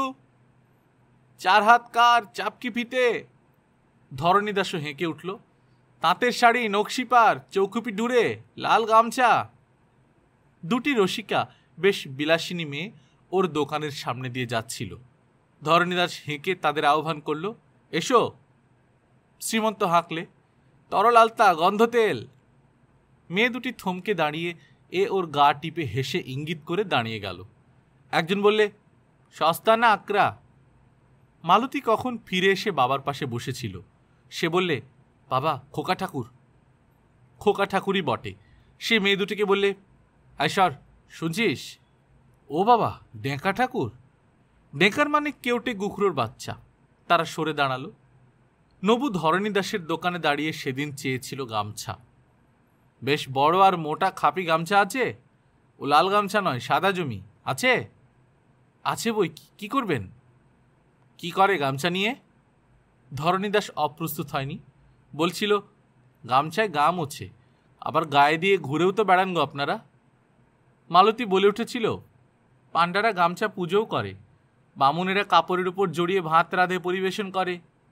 [SPEAKER 1] চার হাত কার, চাপকি ফিতে। ধরণীদাসও হেঁকে উঠল, তাঁতের শাড়ি, নকশিপার, চৌকুপি ডুরে, লাল গামছা। দুটি রসিকা, বেশ বিলাসিনী মেয়ে, ওর দোকানের সামনে দিয়ে যাচ্ছিল। ধরণীদাস হেঁকে তাদের আহ্বান করল, এসো। শ্রীমন্ত হাঁকলে, তরল আলতা, গন্ধ তেল। মেয়ে দুটি থমকে দাঁড়িয়ে এ ওর গা টিপে হেসে ইঙ্গিত করে দাঁড়িয়ে গেল। একজন বললে, সস্তা না আকরা। মালতী কখন ফিরে এসে বাবার পাশে বসেছিল। সে বললে, বাবা, খোকা ঠাকুর। খোকা ঠাকুরই বটে। সে মেয়ে দুটিকে বললে, আইসর, শুনছিস? ও বাবা, ডেঁকা ঠাকুর। ডেঁকার মানে কেউটে গুখরোর বাচ্চা। তারা সরে দাঁড়ালো। নবু ধরণীদাসের দোকানে দাঁড়িয়ে সেদিন চেয়েছিল গামছা। বেশ বড় আর মোটা খাপি গামছা আছে? ও লাল গামছা নয়, সাদা জমি আছে। আছে বই, কি করবেন? কি করে গামছা নিয়ে? ধরণীদাস অপ্রস্তুত হয়নি। বলছিল, গামছায় গা মোছে, আবার গায়ে দিয়ে ঘুরেও তো বেড়ান গো আপনারা। মালতী বলে উঠেছিল, পাণ্ডারা গামছা পুজোও করে, বামুনেরা কাপড়ের উপর জড়িয়ে ভাত রাঁধে পরিবেশন করে।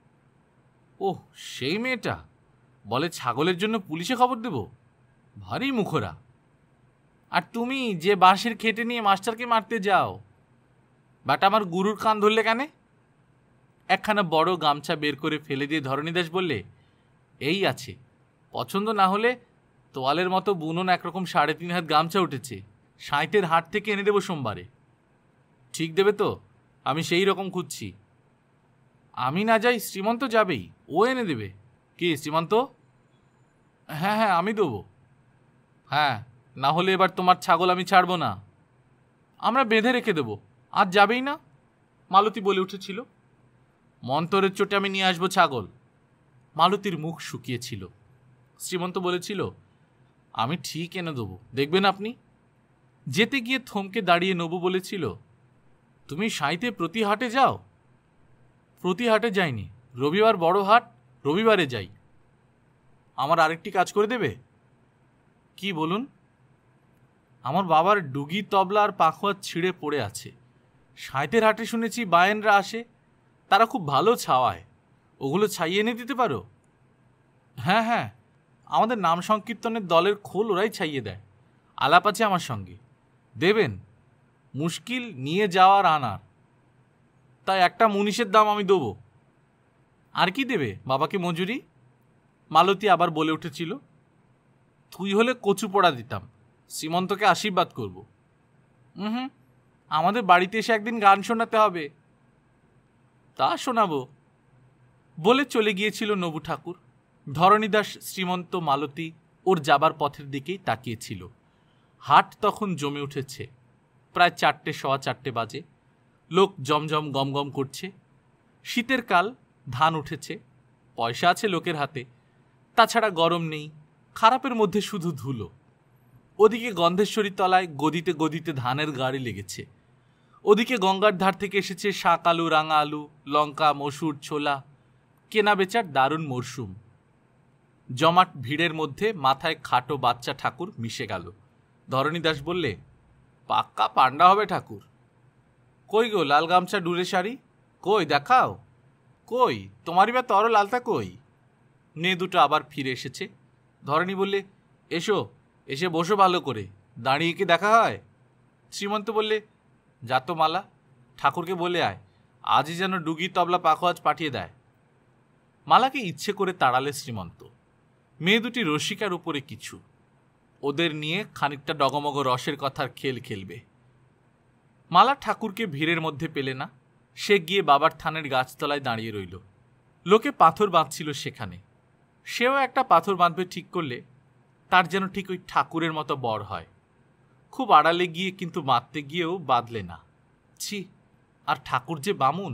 [SPEAKER 1] ওহ, সেই মেয়েটা বলে ছাগলের জন্য পুলিশে খবর দেব, ভারী মুখরা। আর তুমি যে বাঁশের খেটে নিয়ে মাস্টারকে মারতে যাও, বাট আমার গুরুর কান ধরলে কেন? একখানা বড় গামছা বের করে ফেলে দিয়ে ধরণীদাস বললে, এই আছে, পছন্দ না হলে তোয়ালের মতো বুনন একরকম সাড়ে তিন হাত গামছা উঠেছে, সাঁইতের হাট থেকে এনে দেবো সোমবারে। ঠিক দেবে তো? আমি সেই রকম খুঁজছি। আমি না যাই শ্রীমন্ত যাবেই, ও এনে দেবে। কি শ্রীমন্ত? হ্যাঁ হ্যাঁ আমি দেবো। হ্যাঁ, না হলে এবার তোমার ছাগল আমি ছাড়ব না। আমরা বেঁধে রেখে দেব, আজ যাবেই না। মালতী বলে উঠেছিল। মন্তরের চোটে আমি নিয়ে আসবো ছাগল। মালতীর মুখ শুকিয়েছিল। শ্রীমন্ত বলেছিল, আমি ঠিক এনে দেবো, দেখবেন আপনি। যেতে গিয়ে থমকে দাঁড়িয়ে নবু বলেছিল, তুমি সাঁইতে প্রতি হাটে যাও? প্রতি হাটে যাইনি, রবিবার বড় হাট, রবিবারে যাই। আমার আরেকটি কাজ করে দেবে। কি বলুন? আমার বাবার ডুগি, তবলা আর পাখোয়া ছিঁড়ে পড়ে আছে। সাঁইতের হাটে শুনেছি বায়েনরা আসে, তারা খুব ভালো ছাওয়ায়, ওগুলো ছাইয়ে এনে দিতে পারো? হ্যাঁ হ্যাঁ, আমাদের নাম সংকীর্তনের দলের খোল ওরাই ছাইয়ে দেয়, আলাপ আছে আমার সঙ্গে। দেবেন? মুশকিল নিয়ে যাওয়ার আনার। তাই একটা মুনিশের দাম আমি দেবো। আর কি দেবে বাবাকে মজুরি? মালতী আবার বলে উঠেছিল, তুই হলে কচু পোড়া দিতাম, শ্রীমন্তকে আশীর্বাদ করব। হুম, আমাদের বাড়িতে এসে একদিন গান শোনাতে হবে। তা শোনাবো বলে চলে গিয়েছিল নবু ঠাকুর। ধরণীদাস, শ্রীমন্ত, মালতী ওর যাবার পথের দিকেই তাকিয়েছিল। হাট তখন জমে উঠেছে। প্রায় চারটে সওয়া চারটে বাজে। লোক জমজম গমগম করছে। শীতের কাল, ধান উঠেছে, পয়সা আছে লোকের হাতে, তাছাড়া গরম নেই, খারাপের মধ্যে শুধু ধুলো। ওদিকে গন্ধেশ্বরী তলায় গদিতে গদিতে ধানের গাড়ি লেগেছে। ওদিকে গঙ্গার ধার থেকে এসেছে শাক আলু, রাঙা আলু, লঙ্কা, মসুর, ছোলা, কেনা বেচার দারুণ মরশুম। জমাট ভিড়ের মধ্যে মাথায় খাটো বাচ্চা ঠাকুর মিশে গেল। ধরণীদাস বললে, পাক্কা পান্ডা হবে ঠাকুর। কই গো লাল গামছা ডুরে শাড়ি, কই দেখাও। কই তোমারই বা তরল আলতা কই? মেয়ে দুটো আবার ফিরে এসেছে। ধরণী বললে, এসো, এসে বসো ভালো করে, দাঁড়িয়ে কি দেখা হয়? শ্রীমন্ত বললে, যা তো মালা, ঠাকুরকে বলে আয় আজই যেন ডুগি, তবলা, পাখোয়াজ পাঠিয়ে দেয়। মালাকে ইচ্ছে করে তাড়ালে শ্রীমন্ত। মেয়ে দুটি রসিকার উপরে কিছু, ওদের নিয়ে খানিকটা ডগমগ রসের কথার খেল খেলবে। মালা ঠাকুরকে ভিড়ের মধ্যে পেলে না। সে গিয়ে বাবার থানের গাছতলায় দাঁড়িয়ে রইল। লোকে পাথর বাঁধছিল সেখানে। সেও একটা পাথর বাঁধবে ঠিক করলে, তার যেন ঠিক ওই ঠাকুরের মতো বর হয়। খুব আড়ালে গিয়ে কিন্তু বাঁধতে গিয়েও বাঁধলে না। ছি, আর ঠাকুর যে বামুন।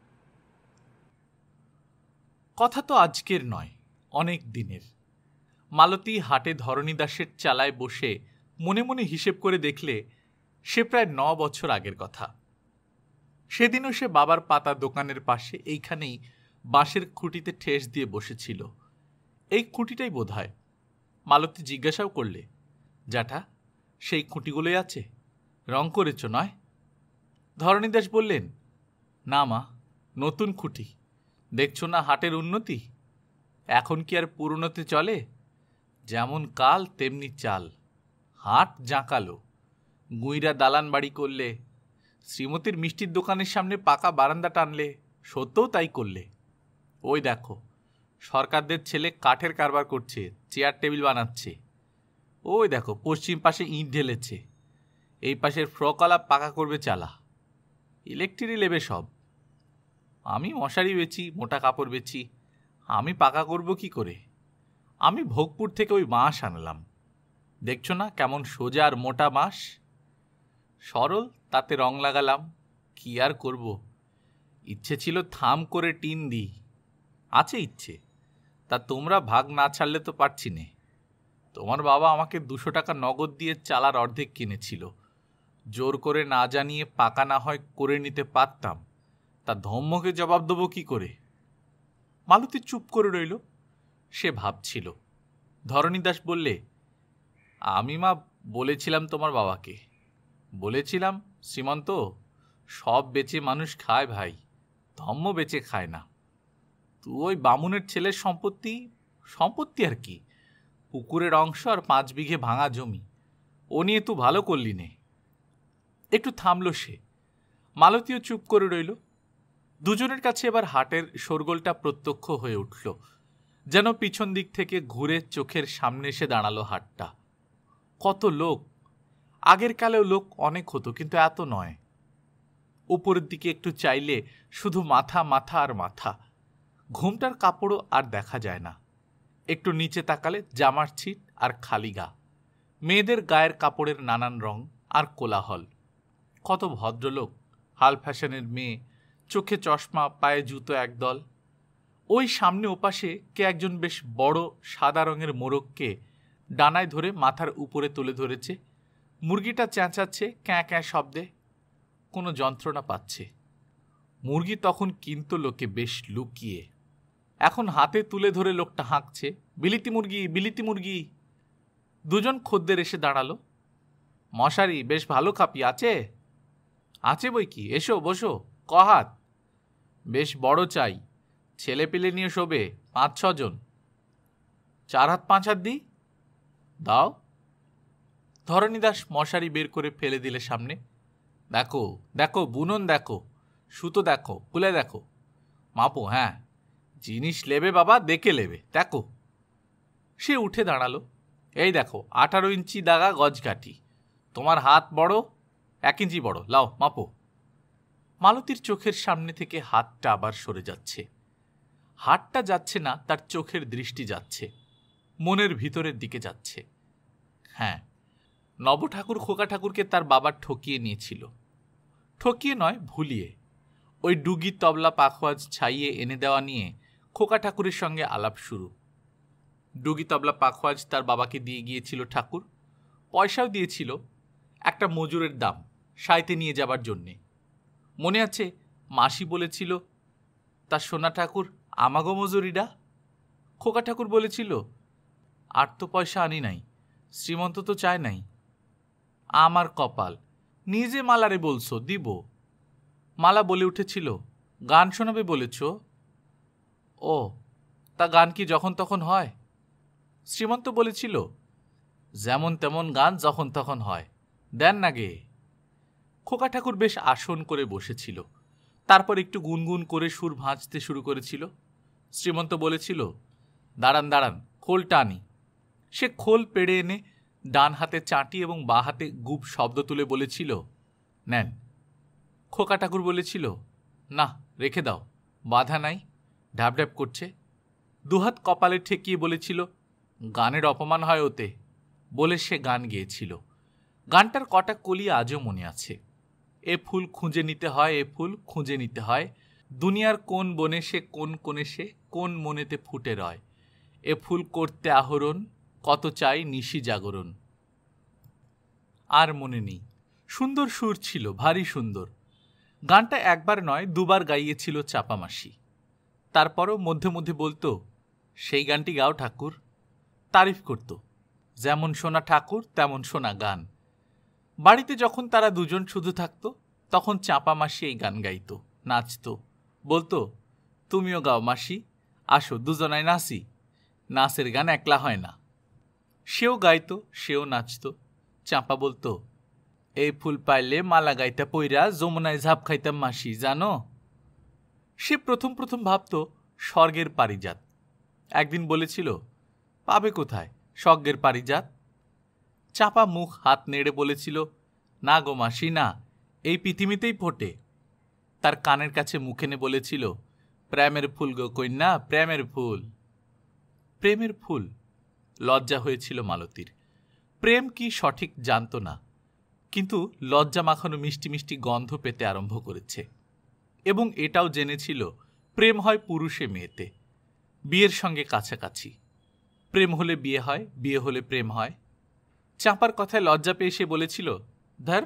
[SPEAKER 1] কথা তো আজকের নয়, অনেক দিনের। মালতী হাটে ধরণীদাসের চালায় বসে মনে মনে হিসেব করে দেখলে সে প্রায় ন বছর আগের কথা। সেদিনও সে বাবার পাতা দোকানের পাশে এইখানেই বাঁশের খুঁটিতে ঠেস দিয়ে বসেছিল। এই খুঁটিটাই বোধ হয়। মালতী জিজ্ঞাসাও করলে, জ্যাঠা, সেই খুঁটিগুলোই আছে, রং করেছ নয়? ধরণীদাস বললেন, না মা, নতুন খুঁটি। দেখছো না হাটের উন্নতি? এখন কি আর পুরনোতে চলে? যেমন কাল তেমনি চাল। হাট জাঁকালো, গুঁইরা দালান বাড়ি করলে, শ্রীমতীর মিষ্টির দোকানের সামনে পাকা বারান্দা টানলে, সত্যও তাই করলে। ওই দেখো, সরকারদের ছেলে কাঠের কারবার করছে, চেয়ার টেবিল বানাচ্ছে। ওই দেখো, পশ্চিম পাশে ইট ঢেলেছে, এই পাশের ফ্রকলা পাকা করবে চালা। ইলেকট্রিক লেবে সব। আমি মশারি বেচি, মোটা কাপড় বেচি, আমি পাকা করব কি করে? আমি ভোগপুর থেকে ওই বাঁশ আনলাম। দেখছো না কেমন সোজা আর মোটা বাঁশ, সরল, তাতে রং লাগালাম। কি আর করব, ইচ্ছে ছিল থাম করে টিন দিই, আছে ইচ্ছে, তা তোমরা ভাগ না ছাড়লে তো পারছি নে। তোমার বাবা আমাকে দুশো টাকা নগদ দিয়ে চালার অর্ধেক কিনেছিল। জোর করে না জানিয়ে পাকা না হয় করে নিতে পারতাম, তা ধম্মকে জবাব দেবো কি করে? মালতী চুপ করে রইল। সে ভাবছিল। ধরণীদাস বললে, আমি মা বলেছিলাম তোমার বাবাকে, বলেছিলাম, শ্রীমন্ত, সব বেচে মানুষ খায় ভাই, ধম্ম বেচে খায় না। তুই ওই বামুনের ছেলের সম্পত্তি, সম্পত্তি আর কি, পুকুরের অংশ আর পাঁচ বিঘে ভাঙা জমি, ও নিয়ে তুই ভালো করলি নে। একটু থামল সে। মালতীও চুপ করে রইল। দুজনের কাছে এবার হাটের শোরগোলটা প্রত্যক্ষ হয়ে উঠল, যেন পিছন দিক থেকে ঘুরে চোখের সামনে এসে দাঁড়ালো হাটটা। কত লোক! আগের কালেও লোক অনেক হতো, কিন্তু এত নয়। উপরের দিকে একটু চাইলে শুধু মাথা মাথা আর মাথা, ঘুমটার কাপড়ও আর দেখা যায় না। একটু নিচে তাকালে জামার ছিট আর খালি গা, মেয়েদের গায়ের কাপড়ের নানান রং আর কোলাহল। কত ভদ্রলোক, হাল ফ্যাশনের মেয়ে, চোখে চশমা, পায়ে জুতো একদল। ওই সামনে ওপাশে কে একজন বেশ বড় সাদা রঙের মোরগকে ডানায় ধরে মাথার উপরে তুলে ধরেছে। মুরগিটা চেঁচাচ্ছে ক্যাঁ ক্যাঁ শব্দে, কোনো যন্ত্রণা পাচ্ছে। মুরগি তখন কিনতো লোকে বেশ লুকিয়ে, এখন হাতে তুলে ধরে লোকটা হাঁকছে, বিলিতি মুরগি, বিলিতি মুরগি। দুজন খদ্দের এসে দাঁড়ালো। মশারি বেশ ভালো খাপি আছে? আছে বই কি, এসো বসো। ক হাত? বেশ বড় চাই, ছেলে পেলে নিয়ে শোবে, পাঁচ ছজন। চার হাত পাঁচ হাত দিই? দাও। ধরণীদাস মশারি বের করে ফেলে দিলে সামনে। দেখো দেখো বুনন, দেখো সুতো, দেখো খুলে দেখো, মাপো। হ্যাঁ, জিনিস লেবে বাবা, দেখে লেবে, দেখো। সে উঠে দাঁড়ালো। এই দেখো, আঠারো ইঞ্চি দাগা গজকাঠি, তোমার হাত বড়, এক ইঞ্চি বড়, লাও মাপো। মালতীর চোখের সামনে থেকে হাতটা আবার সরে যাচ্ছে। হাতটা যাচ্ছে না, তার চোখের দৃষ্টি যাচ্ছে, মনের ভিতরের দিকে যাচ্ছে। হ্যাঁ, নবঠাকুর খোকা ঠাকুরকে তার বাবা ঠকিয়ে নিয়েছিল। ঠকিয়ে নয়, ভুলিয়ে। ওই ডুগি তবলা পাখোয়াজ ছাইয়ে এনে দেওয়া নিয়ে খোকা ঠাকুরের সঙ্গে আলাপ শুরু। ডুগি তবলা পাখোয়াজ তার বাবাকে দিয়ে গিয়েছিল ঠাকুর, পয়সাও দিয়েছিল, একটা মজুরের দাম সাইতে নিয়ে যাবার জন্যে। মনে আছে মাসি বলেছিল, তার সোনা ঠাকুর আমাগো মজুরিডা। খোকা ঠাকুর বলেছিল, আর তো পয়সা আনি নাই, শ্রীমন্ত তো চায় নাই। আমার কপাল, নিজে মালারে বলছো দিব। মালা বলে উঠেছিল, গান শোনাবে বলেছ? ও, তা গান কি যখন তখন হয়? শ্রীমন্ত বলেছিল, যেমন তেমন গান যখন তখন হয়, দেন না গে। খোকা ঠাকুর বেশ আসন করে বসেছিল, তারপর একটু গুনগুন করে সুর ভাঁজতে শুরু করেছিল। শ্রীমন্ত বলেছিল, দাঁড়ান দাঁড়ান, খোলটা আনি। সে খোল পেড়ে এনে ডান হাতে চাঁটি এবং বা হাতে গুপ শব্দ তুলে বলেছিল, নেন। খোকা ঠাকুর বলেছিল, না রেখে দাও, বাধা নাই, ঢাপ ঢাপ করছে। দুহাত কপালে ঠেকিয়ে বলেছিল, গানের অপমান হয় ওতে, বলে সে গান গেয়েছিল। গানটার কটা কলি আজও মনে আছে। এ ফুল খুঁজে নিতে হয়, এ ফুল খুঁজে নিতে হয়, দুনিয়ার কোন বনে সে কোন কোণে সে কোন মনেতে ফুটে রয়, এ ফুল করতে আহরণ, কত চাই নিশি জাগরণ। আর মনে নেই। সুন্দর সুর ছিল, ভারী সুন্দর। গানটা একবার নয় দুবার গাইয়েছিল চাপামাসি। তারপরও মধ্যে মধ্যে বলতো, সেই গানটি গাও ঠাকুর। তারিফ করত, যেমন শোনা ঠাকুর তেমন শোনা গান। বাড়িতে যখন তারা দুজন শুধু থাকতো, তখন চাপা মাসি এই গান গাইত, নাচত, বলতো, তুমিও গাও মাসি, আসো দুজনায় নাচি, নাচের গান একলা হয় না। সেও গাইত, সেও নাচত। চাপা বলতো, এই ফুল পাইলে মালা গাইতা পইরা যমুনায় ঝাপ খাইতাম মাসি, জানো। সে প্রথম প্রথম ভাবত স্বর্গের পারিজাত। একদিন বলেছিল, পাবে কোথায় স্বর্গের পারিজাত? চাপা মুখ হাত নেড়ে বলেছিল, না গো মাসি না, এই পৃথিবীতেই ফোটে। তার কানের কাছে মুখ এনে বলেছিল, প্রেমের ফুল গো কন্যা, প্রেমের ফুল। প্রেমের ফুল। লজ্জা হয়েছিল মালতীর। প্রেম কি সঠিক জানত না, কিন্তু লজ্জা মাখানো মিষ্টি মিষ্টি গন্ধ পেতে আরম্ভ করেছে। এবং এটাও জেনেছিল, প্রেম হয় পুরুষে মেয়েতে, বিয়ের সঙ্গে কাছাকাছি। প্রেম হলে বিয়ে হয়, বিয়ে হলে প্রেম হয়। চাঁপার কথায় লজ্জা পেয়ে সে বলেছিল, ধর।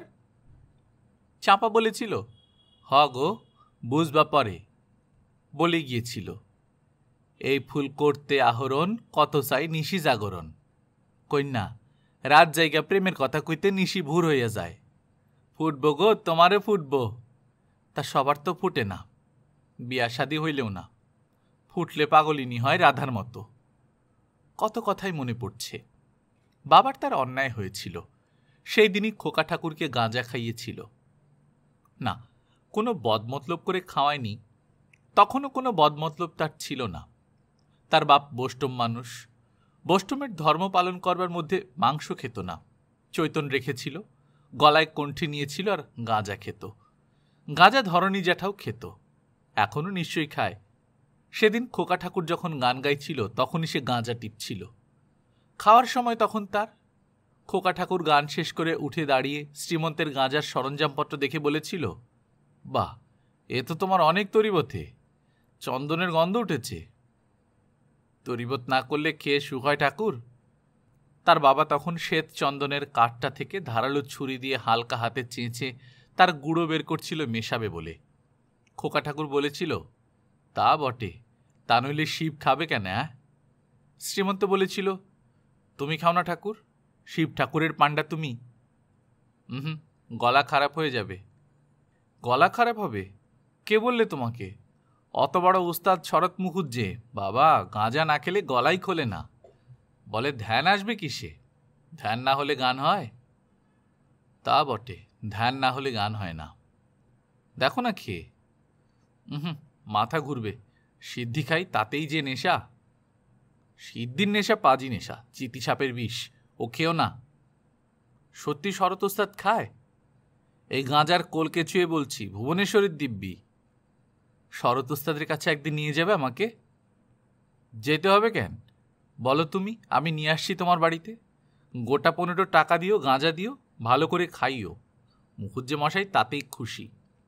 [SPEAKER 1] চাঁপা বলেছিল, হ গো, বুঝবা পরে, বলে গিয়েছিল, এই ফুল করতে আহরণ, কত চাই নিশি জাগরণ। কন্যা, রাত জায়গা প্রেমের কথা কইতে নিশি ভোর হইয়া যায়। ফুটব গো, তোমারে ফুটব। তা সবার তো ফুটে না, বিয়া শাদী হইলেও না। ফুটলে পাগলিনী হয় রাধার মতো। কত কথাই মনে পড়ছে। বাবার তার অন্যায় হয়েছিল। সেই দিনই খোকা ঠাকুরকে গাঁজা খাইয়েছিল। না, কোনো বদমতলব করে খাওয়ায়নি। তখনও কোনো বদমতলব তার ছিল না। তার বাপ বৈষ্ণব মানুষ। বৈষ্ণবের ধর্ম পালন করবার মধ্যে মাংস খেত না, চৈতন রেখেছিল, গলায় কণ্ঠি নিয়েছিল আর গাঁজা খেত। গাঁজা ধরনী জ্যাঠাও খেত, এখনও নিশ্চয়ই খায়। সেদিন খোকা ঠাকুর যখন গান গাইছিল তখনই সে গাঁজা টিপছিল। খাওয়ার সময় তখন তার। খোকা ঠাকুর গান শেষ করে উঠে দাঁড়িয়ে শ্রীমন্তের গাঁজার সরঞ্জামপত্র দেখে বলেছিল, বাহ, এ তো তোমার অনেক তরিবতে, চন্দনের গন্ধ উঠেছে। তরিবত না করলে খেয়ে সুখ হয় ঠাকুর? তার বাবা তখন শ্বেত চন্দনের কাঠটা থেকে ধারালো ছুরি দিয়ে হালকা হাতে চেঁচে তার গুঁড়ো বের করছিল মেশাবে বলে। খোকা ঠাকুর বলেছিল, তা বটে, তা নইলে শিব খাবে কেন? হ্যাঁ। শ্রীমন্ত বলেছিল, তুমি খাও না ঠাকুর, শিব ঠাকুরের পাণ্ডা তুমি। হুম, গলা খারাপ হয়ে যাবে। গলা খারাপ হবে? কে বললে তোমাকে? অত বড় উস্তাদ শরৎ মুখুজ্জে বাবা গাঁজা না খেলে গলাই খোলে না, বলে ধ্যান আসবে কিসে? ধ্যান না হলে গান হয়? তা বটে, ধ্যান না হলে গান হয় না। দেখো না খেয়ে। হুম, মাথা ঘুরবে। সিদ্ধি খাই তাতেই যে নেশা। সিদ্ধির নেশা পাজি নেশা, চিতি সাপের বিষ, ও খেও না। সত্যি শরৎ ওস্তাদ খায়? এই গাঁজার কোলকে ছুঁয়ে বলছি, ভুবনেশ্বরের দিব্যি। শরৎ ওস্তাদের কাছে একদিন নিয়ে যাবে আমাকে? যেতে হবে কেন বলো তুমি, আমি নিয়ে আসছি তোমার বাড়িতে। গোটা পনেরো টাকা দিও, গাঁজা দিও, ভালো করে খাইও। মুখুজ্জে মশাই তাতেই খুশি।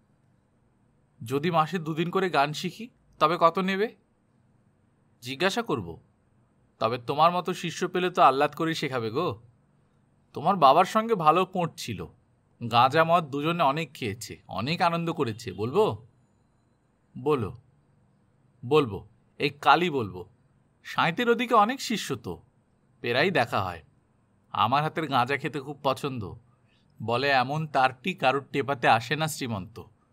[SPEAKER 1] যদি মাসে দুদিন করে গান শিখি তবে কত নেবে? জিজ্ঞাসা করব। তবে তোমার মতো শিষ্য পেলে তো আহ্লাদ করেই শেখাবে গো। তোমার বাবার সঙ্গে ভালো পোঁট ছিল, গাঁজা মদ দুজনে অনেক খেয়েছে, অনেক আনন্দ করেছে। বলবো? বলো। বলবো, এই কালই বলবো। সাঁইতের ওদিকে অনেক শিষ্য তো, পেরাই দেখা হয়। আমার হাতের গাঁজা খেতে খুব পছন্দ, বলে এমন তারটি কারুর টেপাতে আসে না শ্রীমন্ত।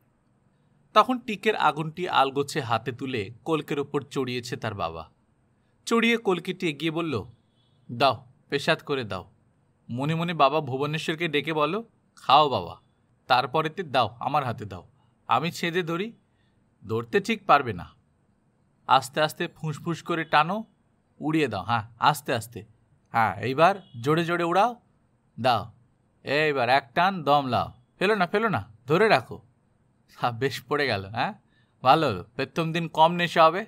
[SPEAKER 1] তখন টিকের আগুনটি আলগোছে হাতে তুলে কলকের ওপর চড়িয়েছে তার বাবা। চড়িয়ে কলকিটি এগিয়ে বলল, দাও, পেশাদ করে দাও। মনে মনে বাবা ভুবনেশ্বরকে ডেকে বলো, খাও বাবা, তারপরেতে দাও, আমার হাতে দাও, আমি ছেদে ধরি। ধরতে ঠিক পারবে না, আস্তে আস্তে ফুঁসফুস করে টানো, উড়িয়ে দাও। হ্যাঁ, আস্তে আস্তে। হ্যাঁ, এইবার জোরে জোরে উড়াও। দাও, এইবার এক টান, দম লাও। ফেলো না, ফেলো না, ধরে রাখো। হ্যাঁ, বেশ পড়ে গেল। হ্যাঁ, ভালো হলো। প্রথম দিন কম নেশা হবে।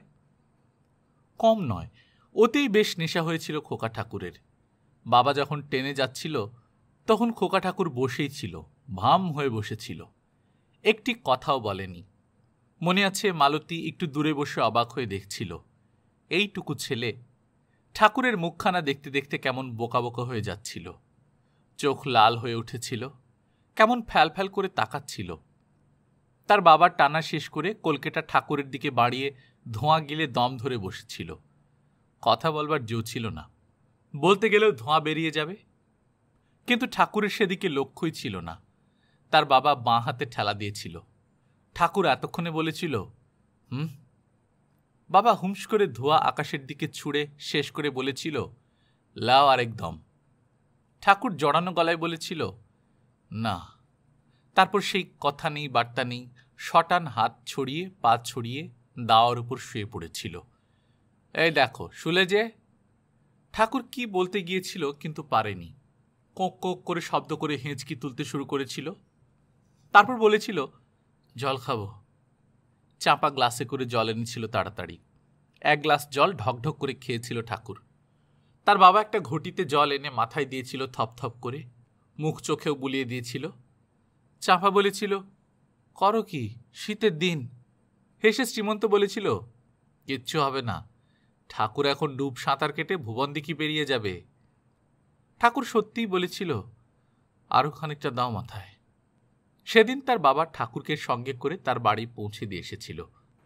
[SPEAKER 1] কম নয়, ওতেই বেশ নেশা হয়েছিল খোকা ঠাকুরের। বাবা যখন টেনে যাচ্ছিল তখন খোকা ঠাকুর বসেই ছিল, ভাম হয়ে বসেছিল, একটি কথাও বলেনি। মনে আছে মালতী একটু দূরে বসে অবাক হয়ে দেখছিল। এইটুকু ছেলে ঠাকুরের মুখখানা দেখতে দেখতে কেমন বোকা বোকা হয়ে যাচ্ছিল, চোখ লাল হয়ে উঠেছিল, কেমন ফ্যাল ফ্যাল করে তাকাচ্ছিল। তার বাবা টানা শেষ করে কলকেটা ঠাকুরের দিকে বাড়িয়ে ধোঁয়া গিলে দম ধরে বসেছিল। কথা বলবার জো ছিল না, বলতে গেলেও ধোঁয়া বেরিয়ে যাবে। কিন্তু ঠাকুরের সেদিকে লক্ষ্যই ছিল না। তার বাবা বাঁ হাতে ঠেলা দিয়েছিল। ঠাকুর এতক্ষণে বলেছিল, হুম। বাবা হুমস করে ধোঁয়া আকাশের দিকে ছুঁড়ে শেষ করে বলেছিল, লাও আরেক দম। ঠাকুর জড়ানো গলায় বলেছিল, না। তারপর সেই কথা নেই, বার্তা নেই, শটান হাত ছড়িয়ে পা ছড়িয়ে দাওয়ার উপর শুয়ে পড়েছিল। এই দেখো, শুলে যে। ঠাকুর কি বলতে গিয়েছিল কিন্তু পারেনি। কোঁক কোঁক করে শব্দ করে হেঁচকি তুলতে শুরু করেছিল। তারপর বলেছিল, জল খাবো। চাপা গ্লাসে করে জল এনেছিল তাড়াতাড়ি। এক গ্লাস জল ঢকঢক করে খেয়েছিল ঠাকুর। তার বাবা একটা ঘটিতে জল এনে মাথায় দিয়েছিল থপথপ করে, মুখ চোখেও বুলিয়ে দিয়েছিল। চাপা বলেছিল, করো কি, শীতের দিন। হেসে শ্রীমন্ত বলেছিল, কিচ্ছু হবে না, ঠাকুর এখন ডুব সাঁতার কেটে ভুবন দিকে বেরিয়ে যাবে। ঠাকুর সত্যিই বলেছিল, আরো খানিকটা দাও মাথায়। সেদিন তার বাবা ঠাকুরকে সঙ্গে করে তার বাড়ি পৌঁছে দিয়ে এসেছিল।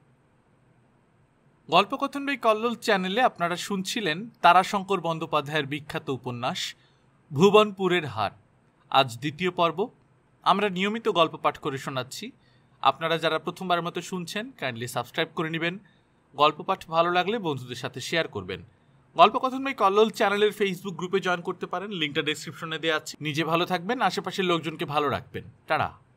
[SPEAKER 1] গল্পকথন বাই কল্লোল চ্যানেলে আপনারা শুনছিলেন তারাশঙ্কর বন্দ্যোপাধ্যায়ের বিখ্যাত উপন্যাস ভুবনপুরের হাট। আজ দ্বিতীয় পর্ব। আমরা নিয়মিত গল্প পাঠ করে শোনাচ্ছি। আপনারা যারা প্রথমবারের মতো শুনছেন কাইন্ডলি সাবস্ক্রাইব করে নেবেন। গল্প পাঠ ভালো লাগলে বন্ধুদের সাথে শেয়ার করবেন। গল্পকথন বাই কল্লোল চ্যানেলের ফেসবুক গ্রুপে জয়েন করতে পারেন, লিঙ্কটা ডেসক্রিপশনে দেওয়া আছে। নিজে ভালো থাকবেন, আশেপাশের লোকজনকে ভালো রাখবেন। টাটা।